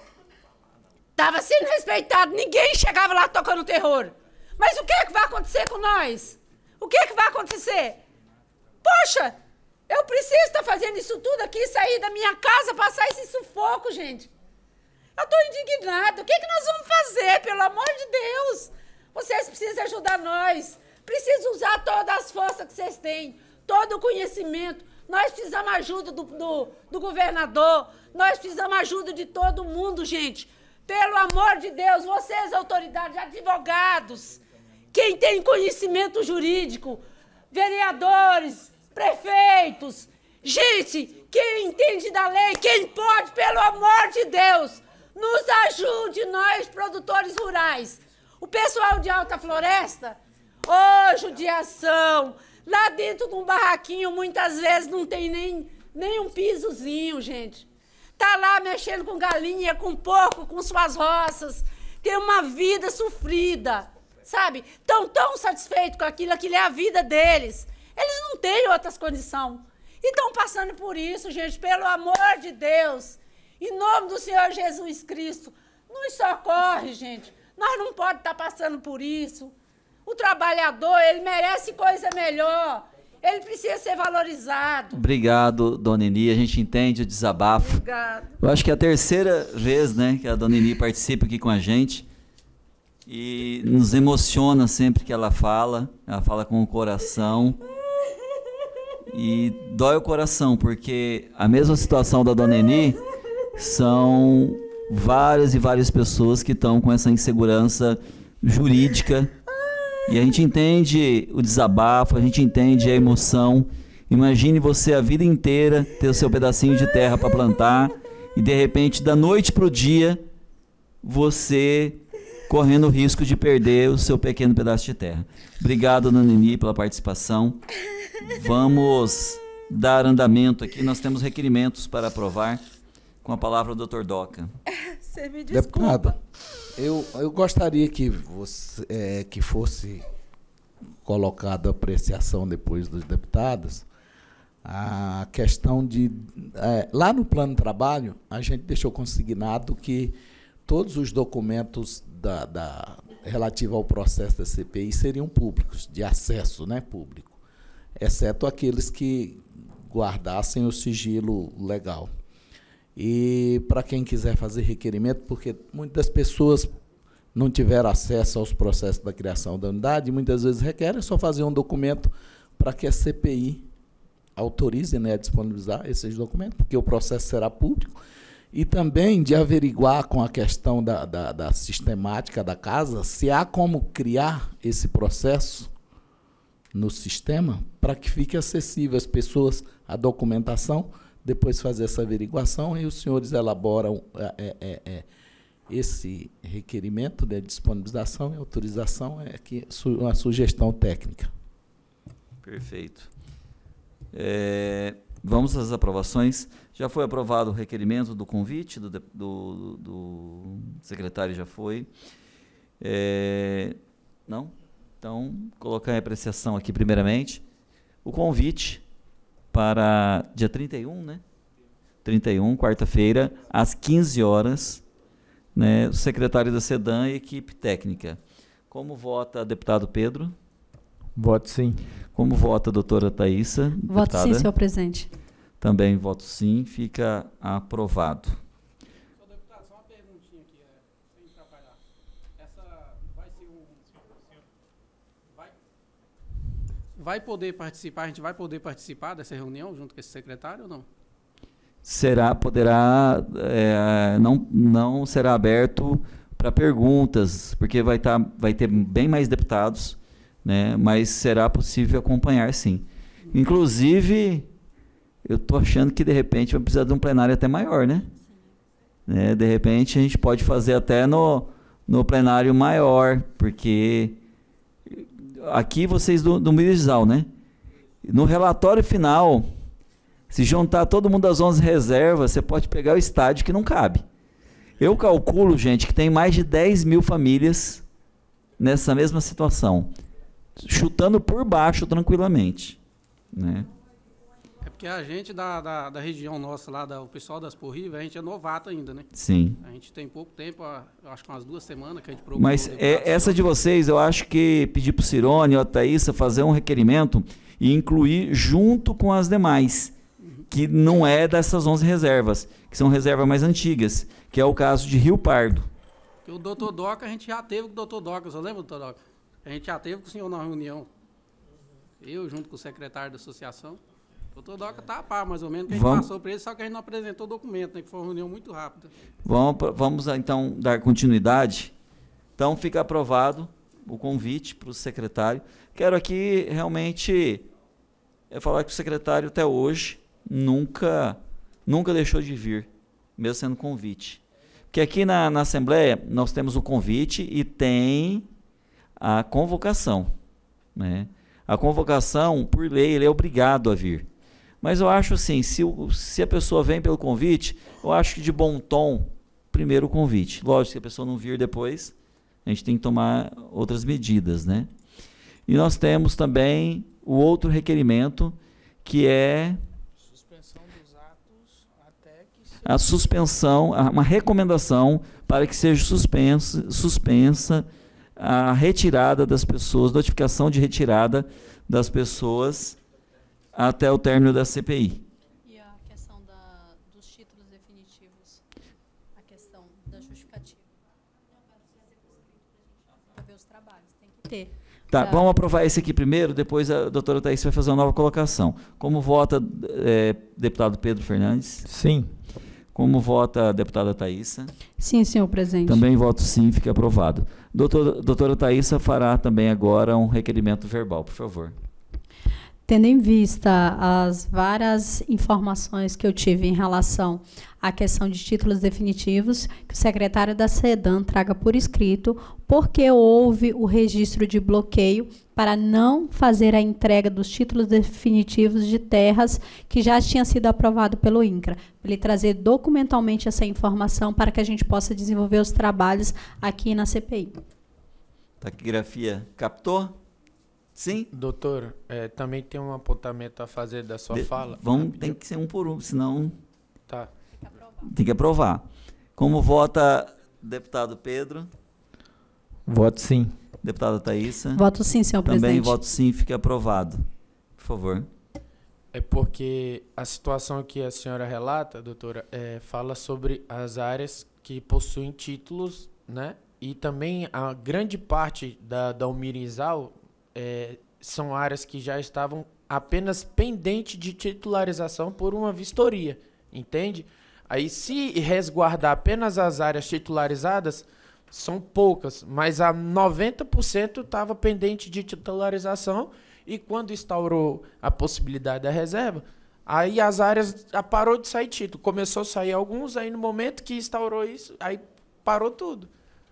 estava sendo respeitado, ninguém chegava lá tocando terror. Mas o que é que vai acontecer com nós? O O que vai acontecer? Poxa, eu preciso estar fazendo isso tudo aqui, sair da minha casa, passar esse sufoco, gente. Eu estou indignada. O que nós vamos fazer, pelo amor de Deus? Vocês precisam ajudar nós. Precisam usar todas as forças que vocês têm, todo o conhecimento. Nós precisamos ajuda do governador. Nós precisamos ajuda de todo mundo, gente. Pelo amor de Deus, vocês, autoridades, advogados, quem tem conhecimento jurídico, vereadores, prefeitos, gente, quem entende da lei, quem pode, pelo amor de Deus, nos ajude, nós, produtores rurais. O pessoal de Alta Floresta, judiação, lá dentro de um barraquinho, muitas vezes não tem nem um pisozinho, gente. Tá lá mexendo com galinha, com porco, com suas roças, tem uma vida sofrida, sabe? Estão tão satisfeitos com aquilo é a vida deles. Eles não têm outras condições. E estão passando por isso, gente, pelo amor de Deus. Em nome do Senhor Jesus Cristo, nos socorre, gente. Nós não podemos estar passando por isso. O trabalhador, ele merece coisa melhor. Ele precisa ser valorizado. Obrigado, Dona Eni. A gente entende o desabafo. Obrigado. Eu acho que é a terceira vez, né, que a Dona Eni participa aqui com a gente. E nos emociona sempre que ela fala. Ela fala com o coração. E dói o coração, porque a mesma situação da Dona Eni são várias e várias pessoas que estão com essa insegurança jurídica. E a gente entende o desabafo, a gente entende a emoção. Imagine você a vida inteira ter o seu pedacinho de terra para plantar e de repente, da noite para o dia, você correndo o risco de perder o seu pequeno pedaço de terra. Obrigado, Dona Eni, pela participação. Vamos dar andamento aqui. Nós temos requerimentos para aprovar. Com a palavra o Dr. Doca. Você me desculpa. Deputado, eu gostaria que que fosse colocado a apreciação depois dos deputados a questão de... lá no plano de trabalho, a gente deixou consignado que todos os documentos relativos ao processo da CPI seriam públicos, de acesso, né, público, exceto aqueles que guardassem o sigilo legal. E para quem quiser fazer requerimento, porque muitas pessoas não tiveram acesso aos processos da criação da unidade, e muitas vezes requerem só fazer um documento para que a CPI autorize, né, a disponibilizar esses documentos, porque o processo será público, e também de averiguar com a questão da sistemática da casa, se há como criar esse processo no sistema para que fique acessível às pessoas a documentação, depois fazer essa averiguação e os senhores elaboram esse requerimento de disponibilização e autorização, uma sugestão técnica. Perfeito. Vamos às aprovações. Já foi aprovado o requerimento do convite do secretário, já foi. Não? Então, colocar em apreciação aqui primeiramente o convite para dia 31, né? 31, quarta-feira, às 15 horas, né? O secretário da SEDAM e equipe técnica. Como vota deputado Pedro? Voto sim. Como vota a doutora Thaísa? Voto sim, senhor presidente. Também voto sim, fica aprovado. Senhor deputado, só uma perguntinha aqui, sem atrapalhar. Essa vai ser vai poder participar, a gente vai poder participar dessa reunião junto com esse secretário ou não? Poderá, não será aberto para perguntas, porque vai ter bem mais deputados, né, mas será possível acompanhar, sim. Inclusive, eu estou achando que, de repente, vai precisar de um plenário até maior, né? De repente, a gente pode fazer até no plenário maior, porque aqui vocês do Mirizal, né? No relatório final, se juntar todo mundo das 11 reservas, você pode pegar o estádio que não cabe. Eu calculo, gente, que tem mais de 10 mil famílias nessa mesma situação, chutando por baixo tranquilamente, né? Porque a gente da região nossa lá, o pessoal das Porrivas, a gente é novato ainda, né? Sim. A gente tem pouco tempo, eu acho que umas 2 semanas que a gente procurou. Mas essa de vocês, eu acho que pedir para o Cirone ou a Thaísa fazer um requerimento e incluir junto com as demais, que não é dessas 11 reservas, que são reservas mais antigas, que é o caso de Rio Pardo. Porque o doutor Doca, a gente já teve com o doutor Doca, você lembra, doutor Doca? A gente já teve com o senhor na reunião. Eu, junto com o secretário da associação. O doutor Doca tá a par, mais ou menos, que a gente passou para ele, só que a gente não apresentou o documento, né, que foi uma reunião muito rápida. Vamos então dar continuidade. Então fica aprovado o convite para o secretário. Quero aqui realmente falar que o secretário até hoje nunca deixou de vir, mesmo sendo convite. Porque aqui na Assembleia nós temos o convite e tem a convocação, né? A convocação, por lei, ele é obrigado a vir. Mas eu acho assim, se a pessoa vem pelo convite, eu acho que de bom tom, primeiro o convite. Lógico, se a pessoa não vir depois, a gente tem que tomar outras medidas, né? E nós temos também o outro requerimento, que é Suspensão dos atos até que seja... a suspensão, uma recomendação para que seja suspensa a retirada das pessoas, notificação de retirada das pessoas até o término da CPI. E a questão dos títulos definitivos, a questão da justificativa. Para ver os trabalhos, tem que ter. Tá, vamos aprovar esse aqui primeiro, depois a doutora Thaís vai fazer uma nova colocação. Como vota deputado Pedro Fernandes? Sim. Como vota a deputada Thaísa? Sim, senhor presidente. Também voto sim, fica aprovado. Doutora Thaísa fará também agora um requerimento verbal, por favor. Tendo em vista as várias informações que eu tive em relação à questão de títulos definitivos, que o secretário da SEDAM traga por escrito porque houve o registro de bloqueio para não fazer a entrega dos títulos definitivos de terras que já tinha sido aprovado pelo INCRA. Ele trazer documentalmente essa informação para que a gente possa desenvolver os trabalhos aqui na CPI. Taquigrafia captou? Sim? Doutor, também tem um apontamento a fazer da sua fala. Tem que ser um por um, senão tá. Tem que aprovar. Como vota deputado Pedro? Voto sim. Deputada Thaísa? Voto sim, senhor presidente. Também voto sim, fica aprovado. Por favor. É porque a situação que a senhora relata, doutora, fala sobre as áreas que possuem títulos, né? E também a grande parte da Umirizal são áreas que já estavam apenas pendentes de titularização por uma vistoria, entende? Aí, se resguardar apenas as áreas titularizadas, são poucas, mas a 90% estava pendente de titularização, e quando instaurou a possibilidade da reserva, aí as áreas parou de sair título. Começou a sair alguns, aí no momento que instaurou isso, aí parou tudo.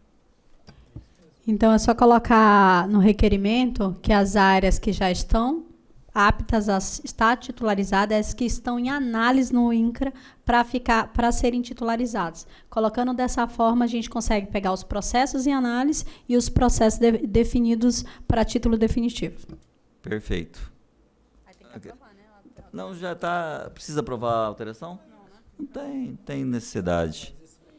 Então, é só colocar no requerimento que as áreas que já estão aptas a estar titularizadas, as que estão em análise no INCRA para serem titularizadas. Colocando dessa forma, a gente consegue pegar os processos em análise e os processos definidos para título definitivo. Perfeito. Aí tem que aprovar, né? Não, já está... Precisa aprovar a alteração? Não, né? Não tem necessidade.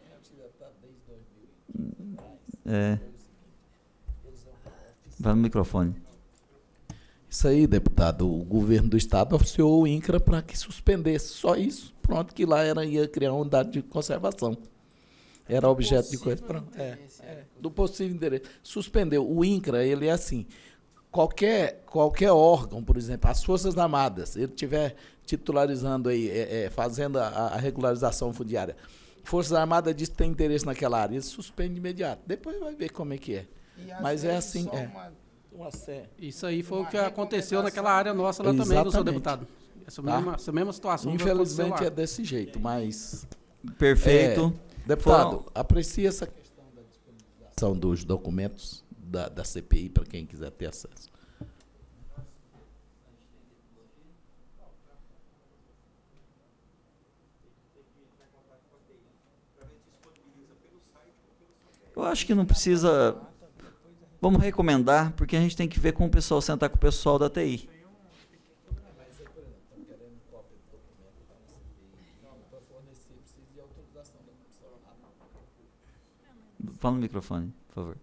Vai no microfone. Isso aí, deputado. O governo do estado oficiou o INCRA para que suspendesse. Só isso. Pronto, que lá ia criar uma unidade de conservação. Era objeto de coisa. Do possível interesse. Suspendeu. O INCRA, ele é assim. Qualquer órgão, por exemplo, as Forças Armadas, ele estiver titularizando aí, fazendo a regularização fundiária. Forças Armadas diz que tem interesse naquela área, ele suspende de imediato. Depois vai ver como é que é. Mas é assim, Isso aí foi o que aconteceu naquela área nossa lá também, do seu deputado. Essa mesma situação. Infelizmente é desse jeito, mas... Perfeito. Deputado, aprecia essa questão da disponibilização dos documentos da CPI para quem quiser ter acesso. Eu acho que não precisa... Vamos recomendar, porque a gente tem que ver com o pessoal, sentar com o pessoal da TI. Fala no microfone, por favor.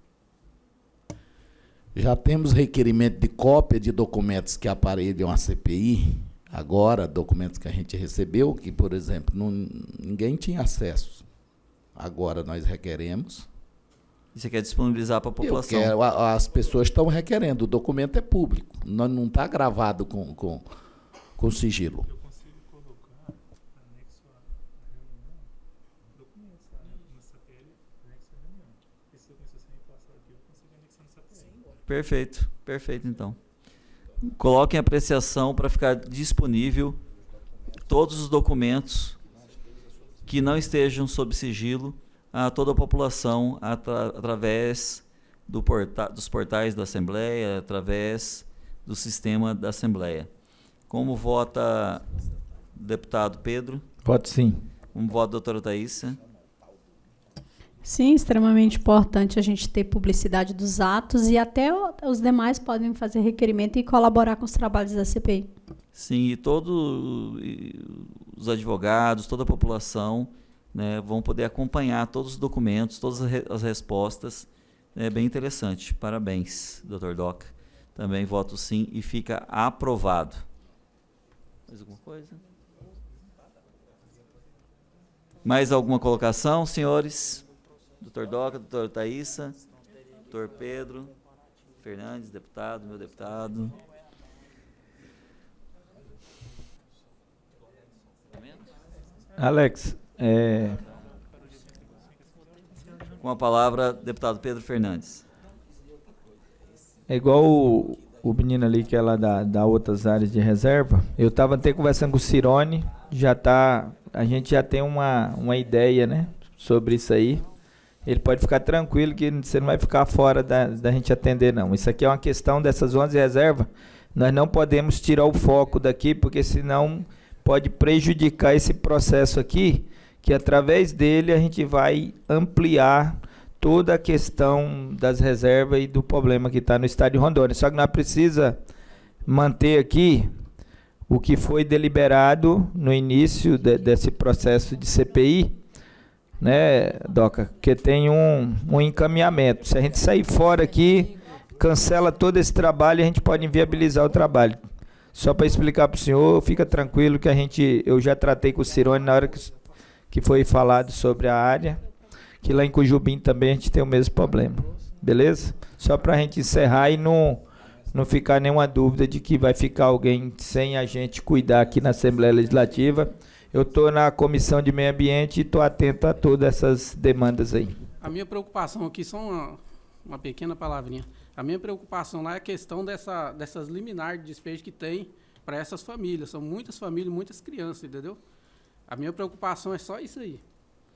Já temos requerimento de cópia de documentos que aparelham a CPI, agora, documentos que a gente recebeu, que, por exemplo, ninguém tinha acesso. Agora nós requeremos. E você quer disponibilizar para a população? As pessoas estão requerendo, o documento é público, não está gravado com sigilo. Eu consigo colocar anexo à reunião documentos na CPL, anexo à reunião. E se eu passar aqui, eu consigo anexar na CPL. Perfeito, perfeito então. Coloquem apreciação para ficar disponível todos os documentos que não estejam sob sigilo a toda a população através dos portais da Assembleia, através do sistema da Assembleia. Como vota o deputado Pedro? Voto sim. Como vota a doutora Thaísa? Sim, extremamente importante a gente ter publicidade dos atos e até os demais podem fazer requerimento e colaborar com os trabalhos da CPI. Sim, e todos os advogados, toda a população, né, vão poder acompanhar todos os documentos, todas as respostas. É bem interessante. Parabéns, doutor Doca. Também voto sim e fica aprovado. Mais alguma coisa? Mais alguma colocação, senhores? Doutor Doca, doutora Thaísa, doutor Pedro Fernandes, deputado, meu deputado. Alex, Com a palavra, deputado Pedro Fernandes. É igual o menino ali que é lá da outras áreas de reserva. Eu estava até conversando com o Cirone, a gente já tem uma ideia, né, sobre isso aí. Ele pode ficar tranquilo que você não vai ficar fora da gente atender, não. Isso aqui é uma questão dessas 11 reservas. Nós não podemos tirar o foco daqui, porque senão pode prejudicar esse processo aqui, que através dele a gente vai ampliar toda a questão das reservas e do problema que está no estado de Rondônia. Só que nós precisamos manter aqui o que foi deliberado no início desse processo de CPI, né, Doca? Que tem um encaminhamento. Se a gente sair fora aqui, cancela todo esse trabalho e a gente pode inviabilizar o trabalho. Só para explicar para o senhor, fica tranquilo que eu já tratei com o Cirone na hora que foi falado sobre a área, que lá em Cujubim também a gente tem o mesmo problema. Beleza? Só para a gente encerrar e não ficar nenhuma dúvida de que vai ficar alguém sem a gente cuidar aqui na Assembleia Legislativa. Eu estou na Comissão de Meio Ambiente e estou atento a todas essas demandas aí. A minha preocupação aqui, só uma pequena palavrinha. A minha preocupação lá é a questão dessas liminares de despejo que tem para essas famílias. São muitas famílias, muitas crianças, entendeu? A minha preocupação é só isso aí.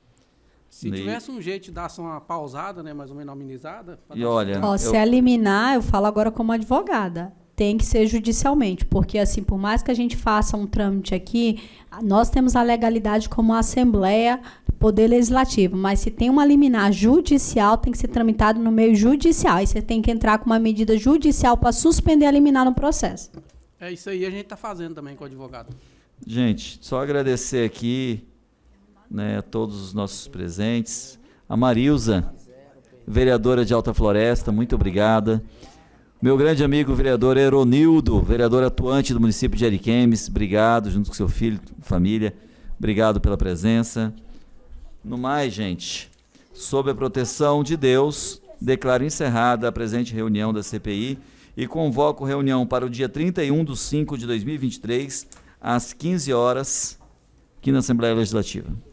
Se tivesse um jeito de dar uma pausada, né, mais ou menos amenizada... E olha... Se é liminar, eu falo agora como advogada, tem que ser judicialmente, porque assim, por mais que a gente faça um trâmite aqui, nós temos a legalidade como Assembleia, Poder Legislativo, mas se tem uma liminar judicial, tem que ser tramitado no meio judicial, e você tem que entrar com uma medida judicial para suspender a liminar no processo. É isso aí, a gente está fazendo também com o advogado. Gente, só agradecer aqui, né, a todos os nossos presentes. A Marilza, vereadora de Alta Floresta, muito obrigada. Meu grande amigo vereador Eronildo, vereador atuante do município de Ariquemes, obrigado, junto com seu filho, família, obrigado pela presença. No mais, gente, sob a proteção de Deus, declaro encerrada a presente reunião da CPI e convoco reunião para o dia 31/5/2023, às 15 horas, aqui na Assembleia Legislativa.